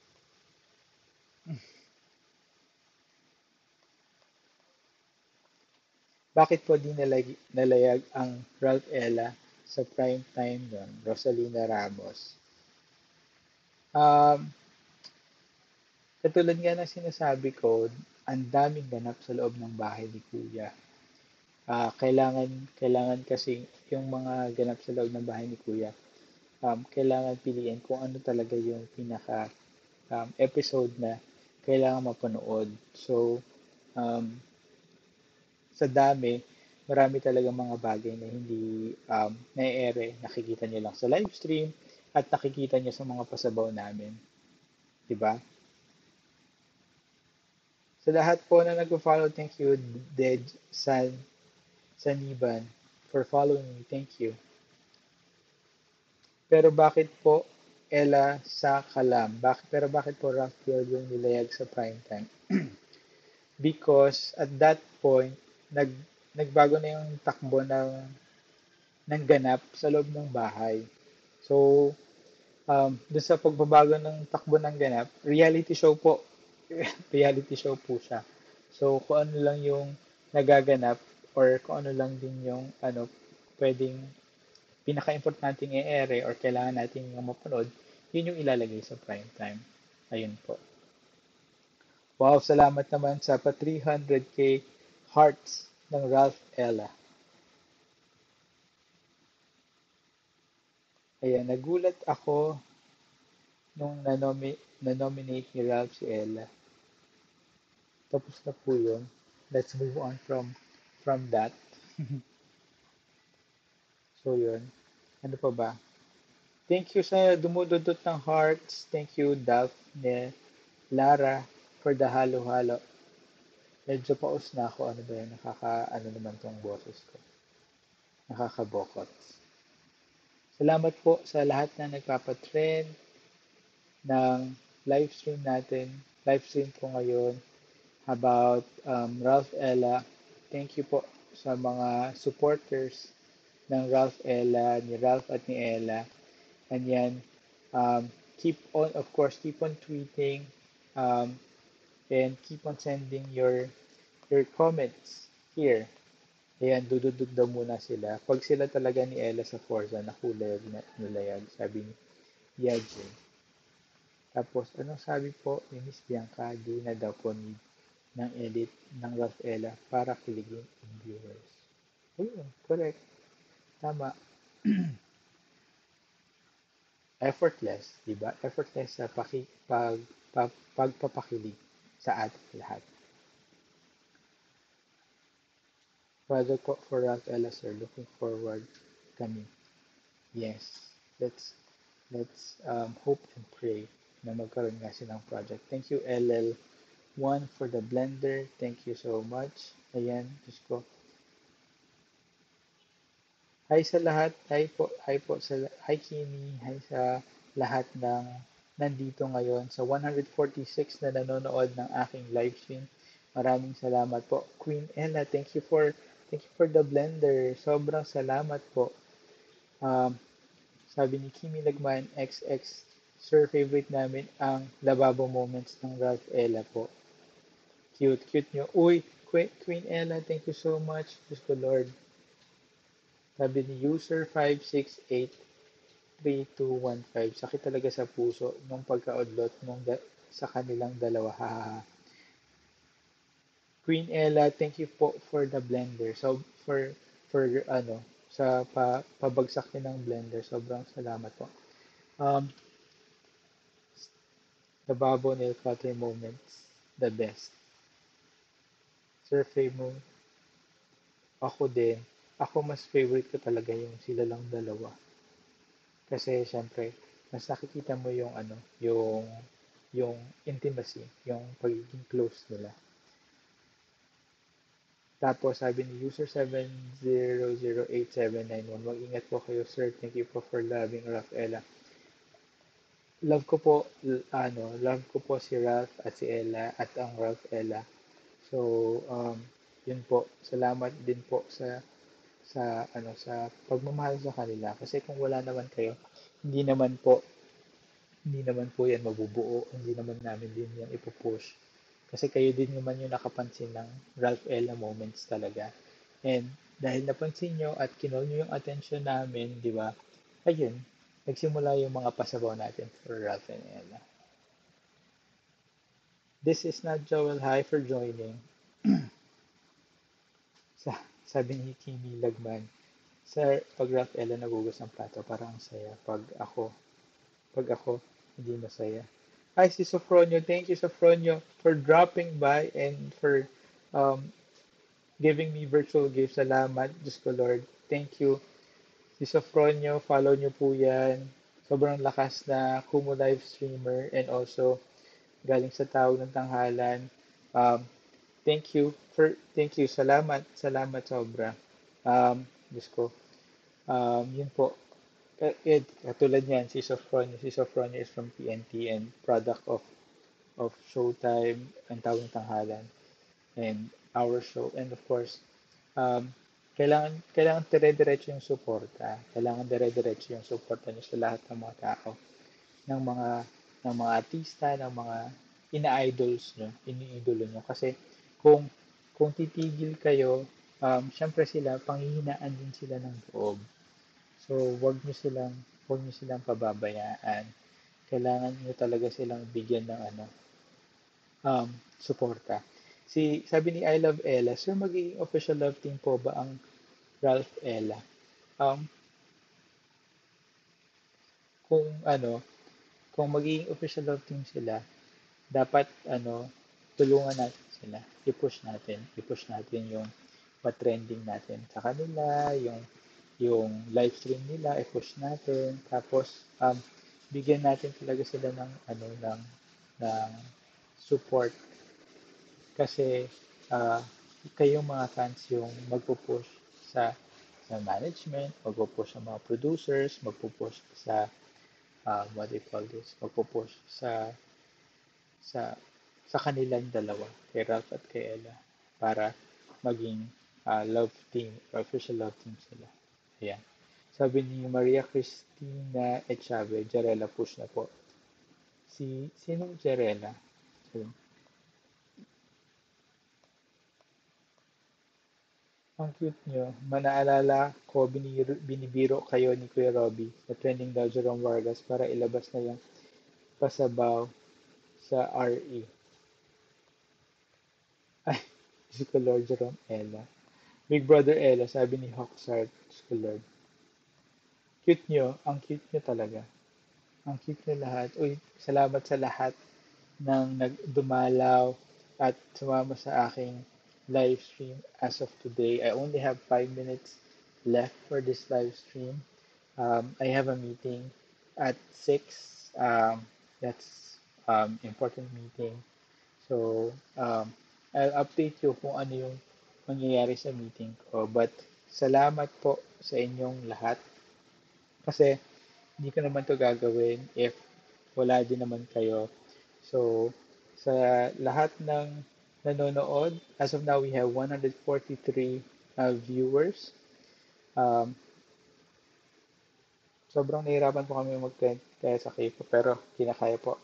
Speaker 1: Bakit po di nalag, nalayag ang Ralph Ella sa prime time nun? Rosalina Ramos. Um, Katulad nga ng sinasabi ko, ang daming ganap sa loob ng bahay ni Kuya. Ah, kailangan kailangan kasi yung mga ganap sa loob ng bahay ni Kuya, um, kailangan piliin kung ano talaga yung pinaka um, episode na kailangan mapanood. So, um, sa dami, marami talaga mga bagay na hindi um, na-ere. Nakikita niyo lang sa live stream at nakikita niyo sa mga pasabaw namin. 'Di ba? Sa lahat po na nag-follow, thank you, Dej San Saniban, for following me. Thank you. Pero bakit po Ella sa Kalam? Bakit, pero bakit po Rockfield yung nilayag sa prime time? Because at that point, nag, nagbago na yung takbo ng, ng ganap sa loob ng bahay. So, um, dun sa pagbabago ng takbo ng ganap, reality show po. Reality show po siya. So, kung ano lang yung nagaganap or kung ano lang din yung ano, pwedeng pinaka-importanting i-ere or kailangan natin yung mapanood, yun yung ilalagay sa prime time. Ayun po. Wow, salamat naman sa pa three hundred k hearts ng Ralph Ella. Ayan, nagulat ako nung nanomi- na-nominate ni Ralph si Ella. Tapos na po yun. Let's move on from from that. So yun. Ano pa ba? Thank you sa dumududot ng hearts. Thank you, Daphne, Lara, for the halo-halo. Medyo paus na ako. Ano ba yun? Nakaka, ano naman tong boses ko. Nakakabokot. Salamat po sa lahat na nagpapatrend ng live stream natin. Live stream po ngayon about um, Ralph Ella. Thank you po sa mga supporters ng Ralph Ella, ni Ralph at ni Ella. And yan, um, keep on, of course, keep on tweeting um, and keep on sending your your comments here. Ayan, dududog daw muna sila. Pag sila talaga ni Ella sa Forza, nakulay na nila yan, sabi ni Yajin. Tapos, anong sabi po ni Miss Bianca, di na daw po need ng edit ng Ralph Ella para kiligin ang viewers. Ayun, correct. Tama. Effortless, di ba? Effortless sa paki, pag, pag, pagpapakilig sa ating lahat. Project po for Ralph Ella, sir. Looking forward kami. Yes. Let's let's um, hope and pray na magkaroon nga silang project. Thank you, L L, One for the blender. Thank you so much. Ayan, Diyos ko. Hi sa lahat. Hi po, hi po sa hi Kimi. Hi sa lahat ng nandito ngayon sa one forty-six na nanonood ng aking live stream. Maraming salamat po. Queen Ella, thank you for thank you for the blender. Sobrang salamat po. Um, Sabi ni Kimi Lagman, X X, Sir, favorite namin ang lababo moments ng Ralph Ella po. Cute, cute nyo. Uy, Queen, Queen Ella, thank you so much. Diyos ko Lord. Sabi ni user five six eight three two one five. Sakit talaga sa puso nung pagkaudlot nung da- sa kanilang dalawa. Ha, ha, ha. Queen Ella, thank you po for the blender. So, for, for ano, sa pa, pabagsak din ng blender. Sobrang salamat po. Um, the Babo Nail Cutter moments, the best. Sir mo, ako din. Ako mas favorite ko talaga yung sila lang dalawa. Kasi syempre, mas nakikita mo yung ano, yung yung intimacy, yung pagiging close nila. Tapos sabi ni user seven zero zero eight seven nine one, mag-ingat po kayo sir. Thank you po for loving Rafaela. Love ko po, l- ano, love ko po si Ralph at si Ella at ang Ralph Ella. So, um, yun po. Salamat din po sa sa ano sa pagmamahal sa kanila kasi kung wala naman kayo, hindi naman po hindi naman po yan mabubuo, hindi naman namin din yan ipupush. Kasi kayo din naman yung nakapansin ng Ralph Ella moments talaga. And dahil napansin nyo at kinol nyo yung attention namin, di ba? Ayun, nagsimula yung mga pasabaw natin for Ralph and Ella. This is not Joel. Hi for joining. Sa, sabi ni Kimi Lagman, Sir, pag Ralph Ella nagugas ng plato, parang ang saya. Pag ako, pag ako, hindi masaya. Hi, si Sofronio. Thank you, Sofronio, for dropping by and for um, giving me virtual gifts. Salamat, Diyos ko Lord. Thank you. Si Sofronio, follow nyo po yan. Sobrang lakas na Kumu live streamer and also galing sa tawag ng tanghalan. Um, thank you for, thank you. Salamat, salamat sobra. Um, Diyos ko. Um, yun po. Ka- Ed, katulad niyan, si Sofronia. Si Sofronia is from T N T and product of of Showtime, ang tawag ng tanghalan, and our show. And of course, um, kailangan, kailangan dire-diretso yung suporta. Kailangan dire-diretso yung suporta niyo sa lahat ng mga tao, ng mga, ng mga artista, ng mga ina-idols nyo, ini-idolo nyo. Kasi kung, kung titigil kayo, um, syempre sila, panghihinaan din sila ng loob. So, wag niyo silang, wag niyo silang pababayaan. Kailangan niyo talaga silang bigyan ng ano, um, suporta. Si, sabi ni I Love Ella, Sir, magiging official love team po ba ang Ralph Ella? Um, kung ano, kung magiging official love team sila, dapat ano, tulungan natin sila. I-push natin. I-push natin yung pa-trending natin sa kanila, yung yung live stream nila, i-push natin. Tapos, um, bigyan natin talaga sila ng ano ng ng support kasi uh, kayong mga fans yung magpo-push sa sa management, magpo-push sa mga producers, magpo-push sa uh, what do you call this, magpo-push sa sa sa kanilang dalawa, kay Ralph at kay Ella, para maging uh, love team, official love team sila. Ayan. Sabi ni Maria Cristina Echave, Jarela push na po. Si, sinong Jarela? Ayun. Ang cute nyo. Manaalala ko, biniro, binibiro kayo ni Kuya Robby sa trending daw Jerome Vargas para ilabas na yung pasabaw sa R E. Ay, si ko Lord Jerome Ella. Big Brother Ella, sabi ni Hawksart, si Lord. Cute nyo. Ang cute nyo talaga. Ang cute nyo lahat. Uy, salamat sa lahat ng nagdumalaw at sumama sa aking live stream as of today. I only have five minutes left for this live stream. Um, I have a meeting at six. Um, that's um, important meeting. So, um, I'll update you kung ano yung mangyayari sa meeting ko. But, salamat po sa inyong lahat kasi hindi ko naman to gagawin if wala din naman kayo. So, sa lahat ng nanonood, as of now, we have one hundred forty-three uh, viewers. Um, Sobrang nahirapan po kami mag-trend kaya sa K-pop, pero kinakaya po.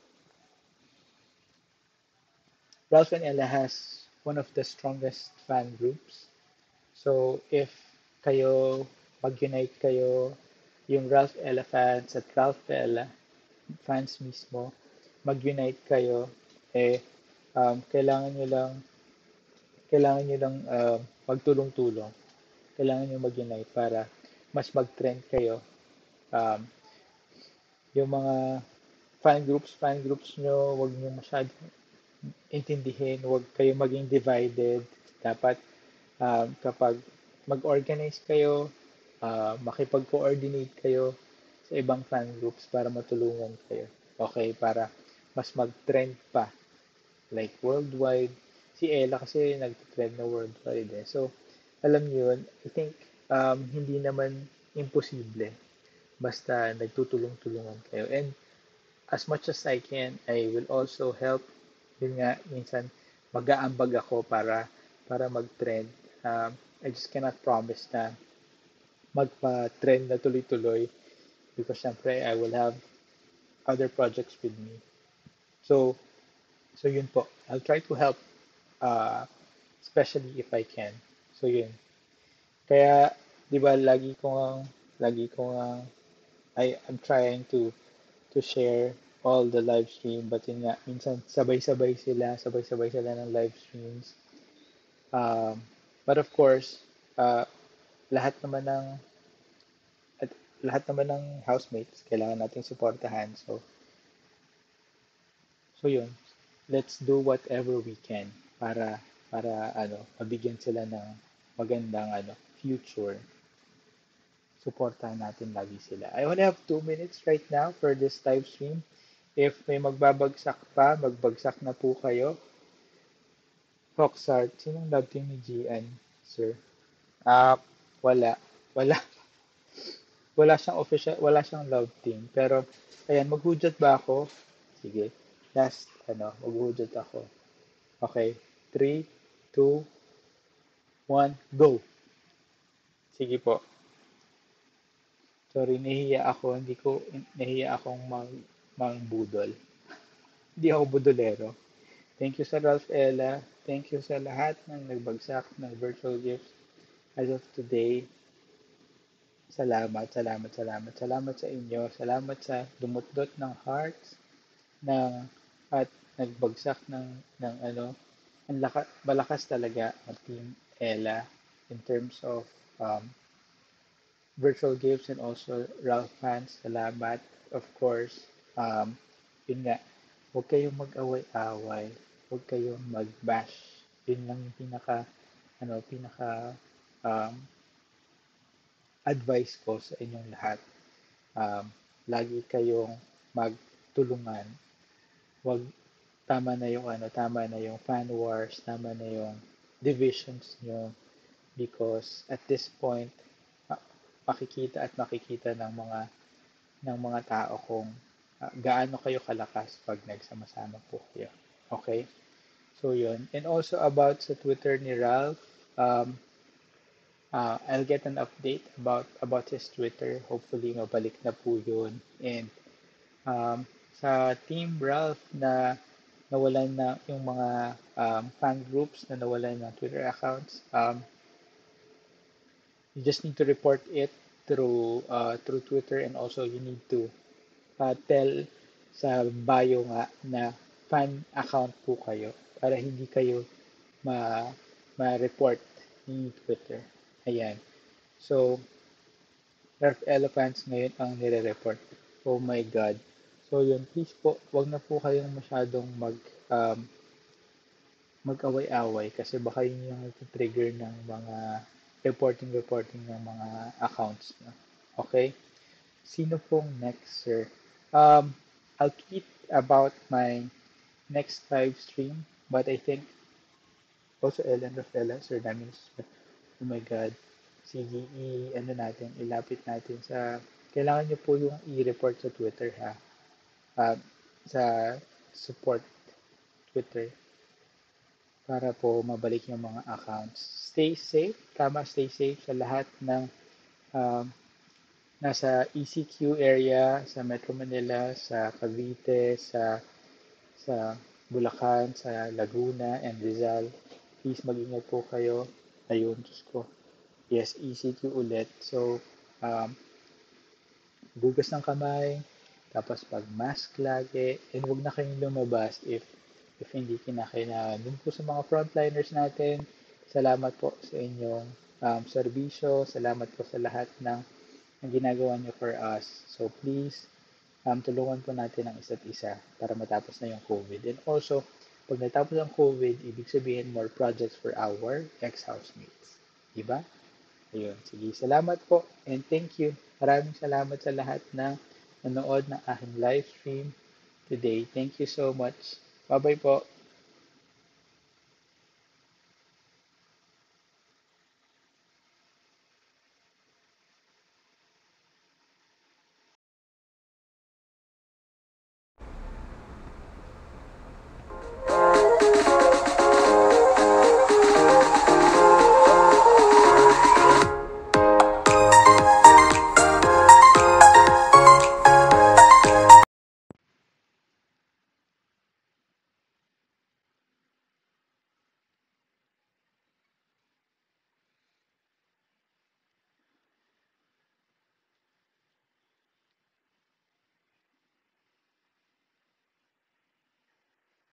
Speaker 1: Ralph and Ella has one of the strongest fan groups. So, if kayo, mag-unite kayo, yung Ralph Ella fans at Ralph Ella fans mismo, mag-unite kayo, eh, um, kailangan nyo lang, kailangan nyo lang uh, magtulong-tulong. Kailangan nyo mag-unite para mas mag-trend kayo. Um, yung mga fan groups, fan groups nyo, wag nyo masyadong intindihin, wag kayo maging divided. Dapat um, kapag mag-organize kayo, uh, makipag-coordinate kayo sa ibang fan groups para matulungan kayo. Okay, para mas mag-trend pa. Like worldwide. Si Ella kasi nag-trend na worldwide eh. So, alam niyo yun, I think um, hindi naman imposible basta nagtutulong-tulungan kayo. And as much as I can, I will also help. Yun nga, minsan mag-aambag ako para para mag-trend. Um, I just cannot promise na magpa-trend na tuloy-tuloy because syempre I will have other projects with me. So, so yun po. I'll try to help, uh, especially if I can. So yun. Kaya, di ba, lagi ko nga, lagi ko nga, I, I'm trying to to share all the live stream, but yun nga, minsan sabay-sabay sila, sabay-sabay sila ng live streams. Um, but of course, uh, lahat naman ng at lahat naman ng housemates kailangan nating suportahan. So, so yun. Let's do whatever we can para para ano, mabigyan sila ng magandang ano, future. Suportahan natin lagi sila. I only have two minutes right now for this live stream. If may magbabagsak pa, magbagsak na po kayo. Roxart, sinong love team ni Gian, sir? Ah, wala. Wala. Wala siyang official, wala siyang love team. Pero, ayan, maghudyat ba ako? Sige. Last, ano, maghudyat ako. Okay. Three, two, one, go! Sige po. Sorry, nahiya ako. Hindi ko, nahiya akong mang, mang budol. Hindi ako budolero. Thank you sa Ralph Ella. Thank you sa lahat ng nagbagsak ng virtual gifts as of today. Salamat, salamat, salamat. Salamat sa inyo. Salamat sa dumutdot ng hearts ng at nagbagsak ng ng ano, ang laka, malakas talaga ang Team Ella in terms of um, virtual gifts and also Ralph fans. Salamat. Of course, um, yun nga, huwag kayong mag-away-away. Huwag kayong mag-bash. Yun lang yung pinaka, ano, pinaka um, advice ko sa inyong lahat. Um, Lagi kayong magtulungan. Huwag tama na yung ano, tama na yung fan wars, tama na yung divisions nyo because at this point ma- makikita at makikita ng mga ng mga tao kung uh, gaano kayo kalakas pag nagsama-sama po kayo. Okay? So yun. And also about sa Twitter ni Ralph, um, uh, I'll get an update about about his Twitter. Hopefully mabalik na po yun. And um, sa Team Ralph na nawalan na yung mga um, fan groups na nawalan ng Twitter accounts, um, you just need to report it through uh, through Twitter and also you need to uh, tell sa bio nga na fan account po kayo para hindi kayo ma ma-report ni Twitter. Ayan. So, Nerf Elephants ngayon ang nire-report. Oh my God. So, yun. Please po, wag na po kayong masyadong mag um, mag-away-away kasi baka yun yung trigger ng mga reporting-reporting ng mga accounts nyo. Okay? Sino pong next, sir? Um, I'll tweet about my next live stream. But I think also Ellen Rafaela, Sir Damian, oh my God. Sige, i, ano natin, ilapit natin sa, kailangan nyo po yung i-report sa Twitter ha. Um, sa support Twitter para po mabalik yung mga accounts. Stay safe, tama, stay safe sa lahat ng um, nasa E C Q area, sa Metro Manila, sa Cavite, sa sa Bulacan, sa Laguna, and Rizal. Please mag-ingat po kayo. Ayun, Diyos ko. Yes, E C Q ulit. So, um, bugas ng kamay, tapos pag-mask lagi, and huwag na kayong lumabas if if hindi kinakailangan. Dun po sa mga frontliners natin, salamat po sa inyong um, serbisyo, salamat po sa lahat ng, ng ginagawa niyo for us. So please, um, tulungan po natin ang isa't isa para matapos na yung COVID. And also, pag natapos ang COVID, ibig sabihin more projects for our ex-housemates. Diba? Ayun, sige. Salamat po and thank you. Maraming salamat sa lahat ng nanood ng aking live stream today. Thank you so much. Bye-bye po.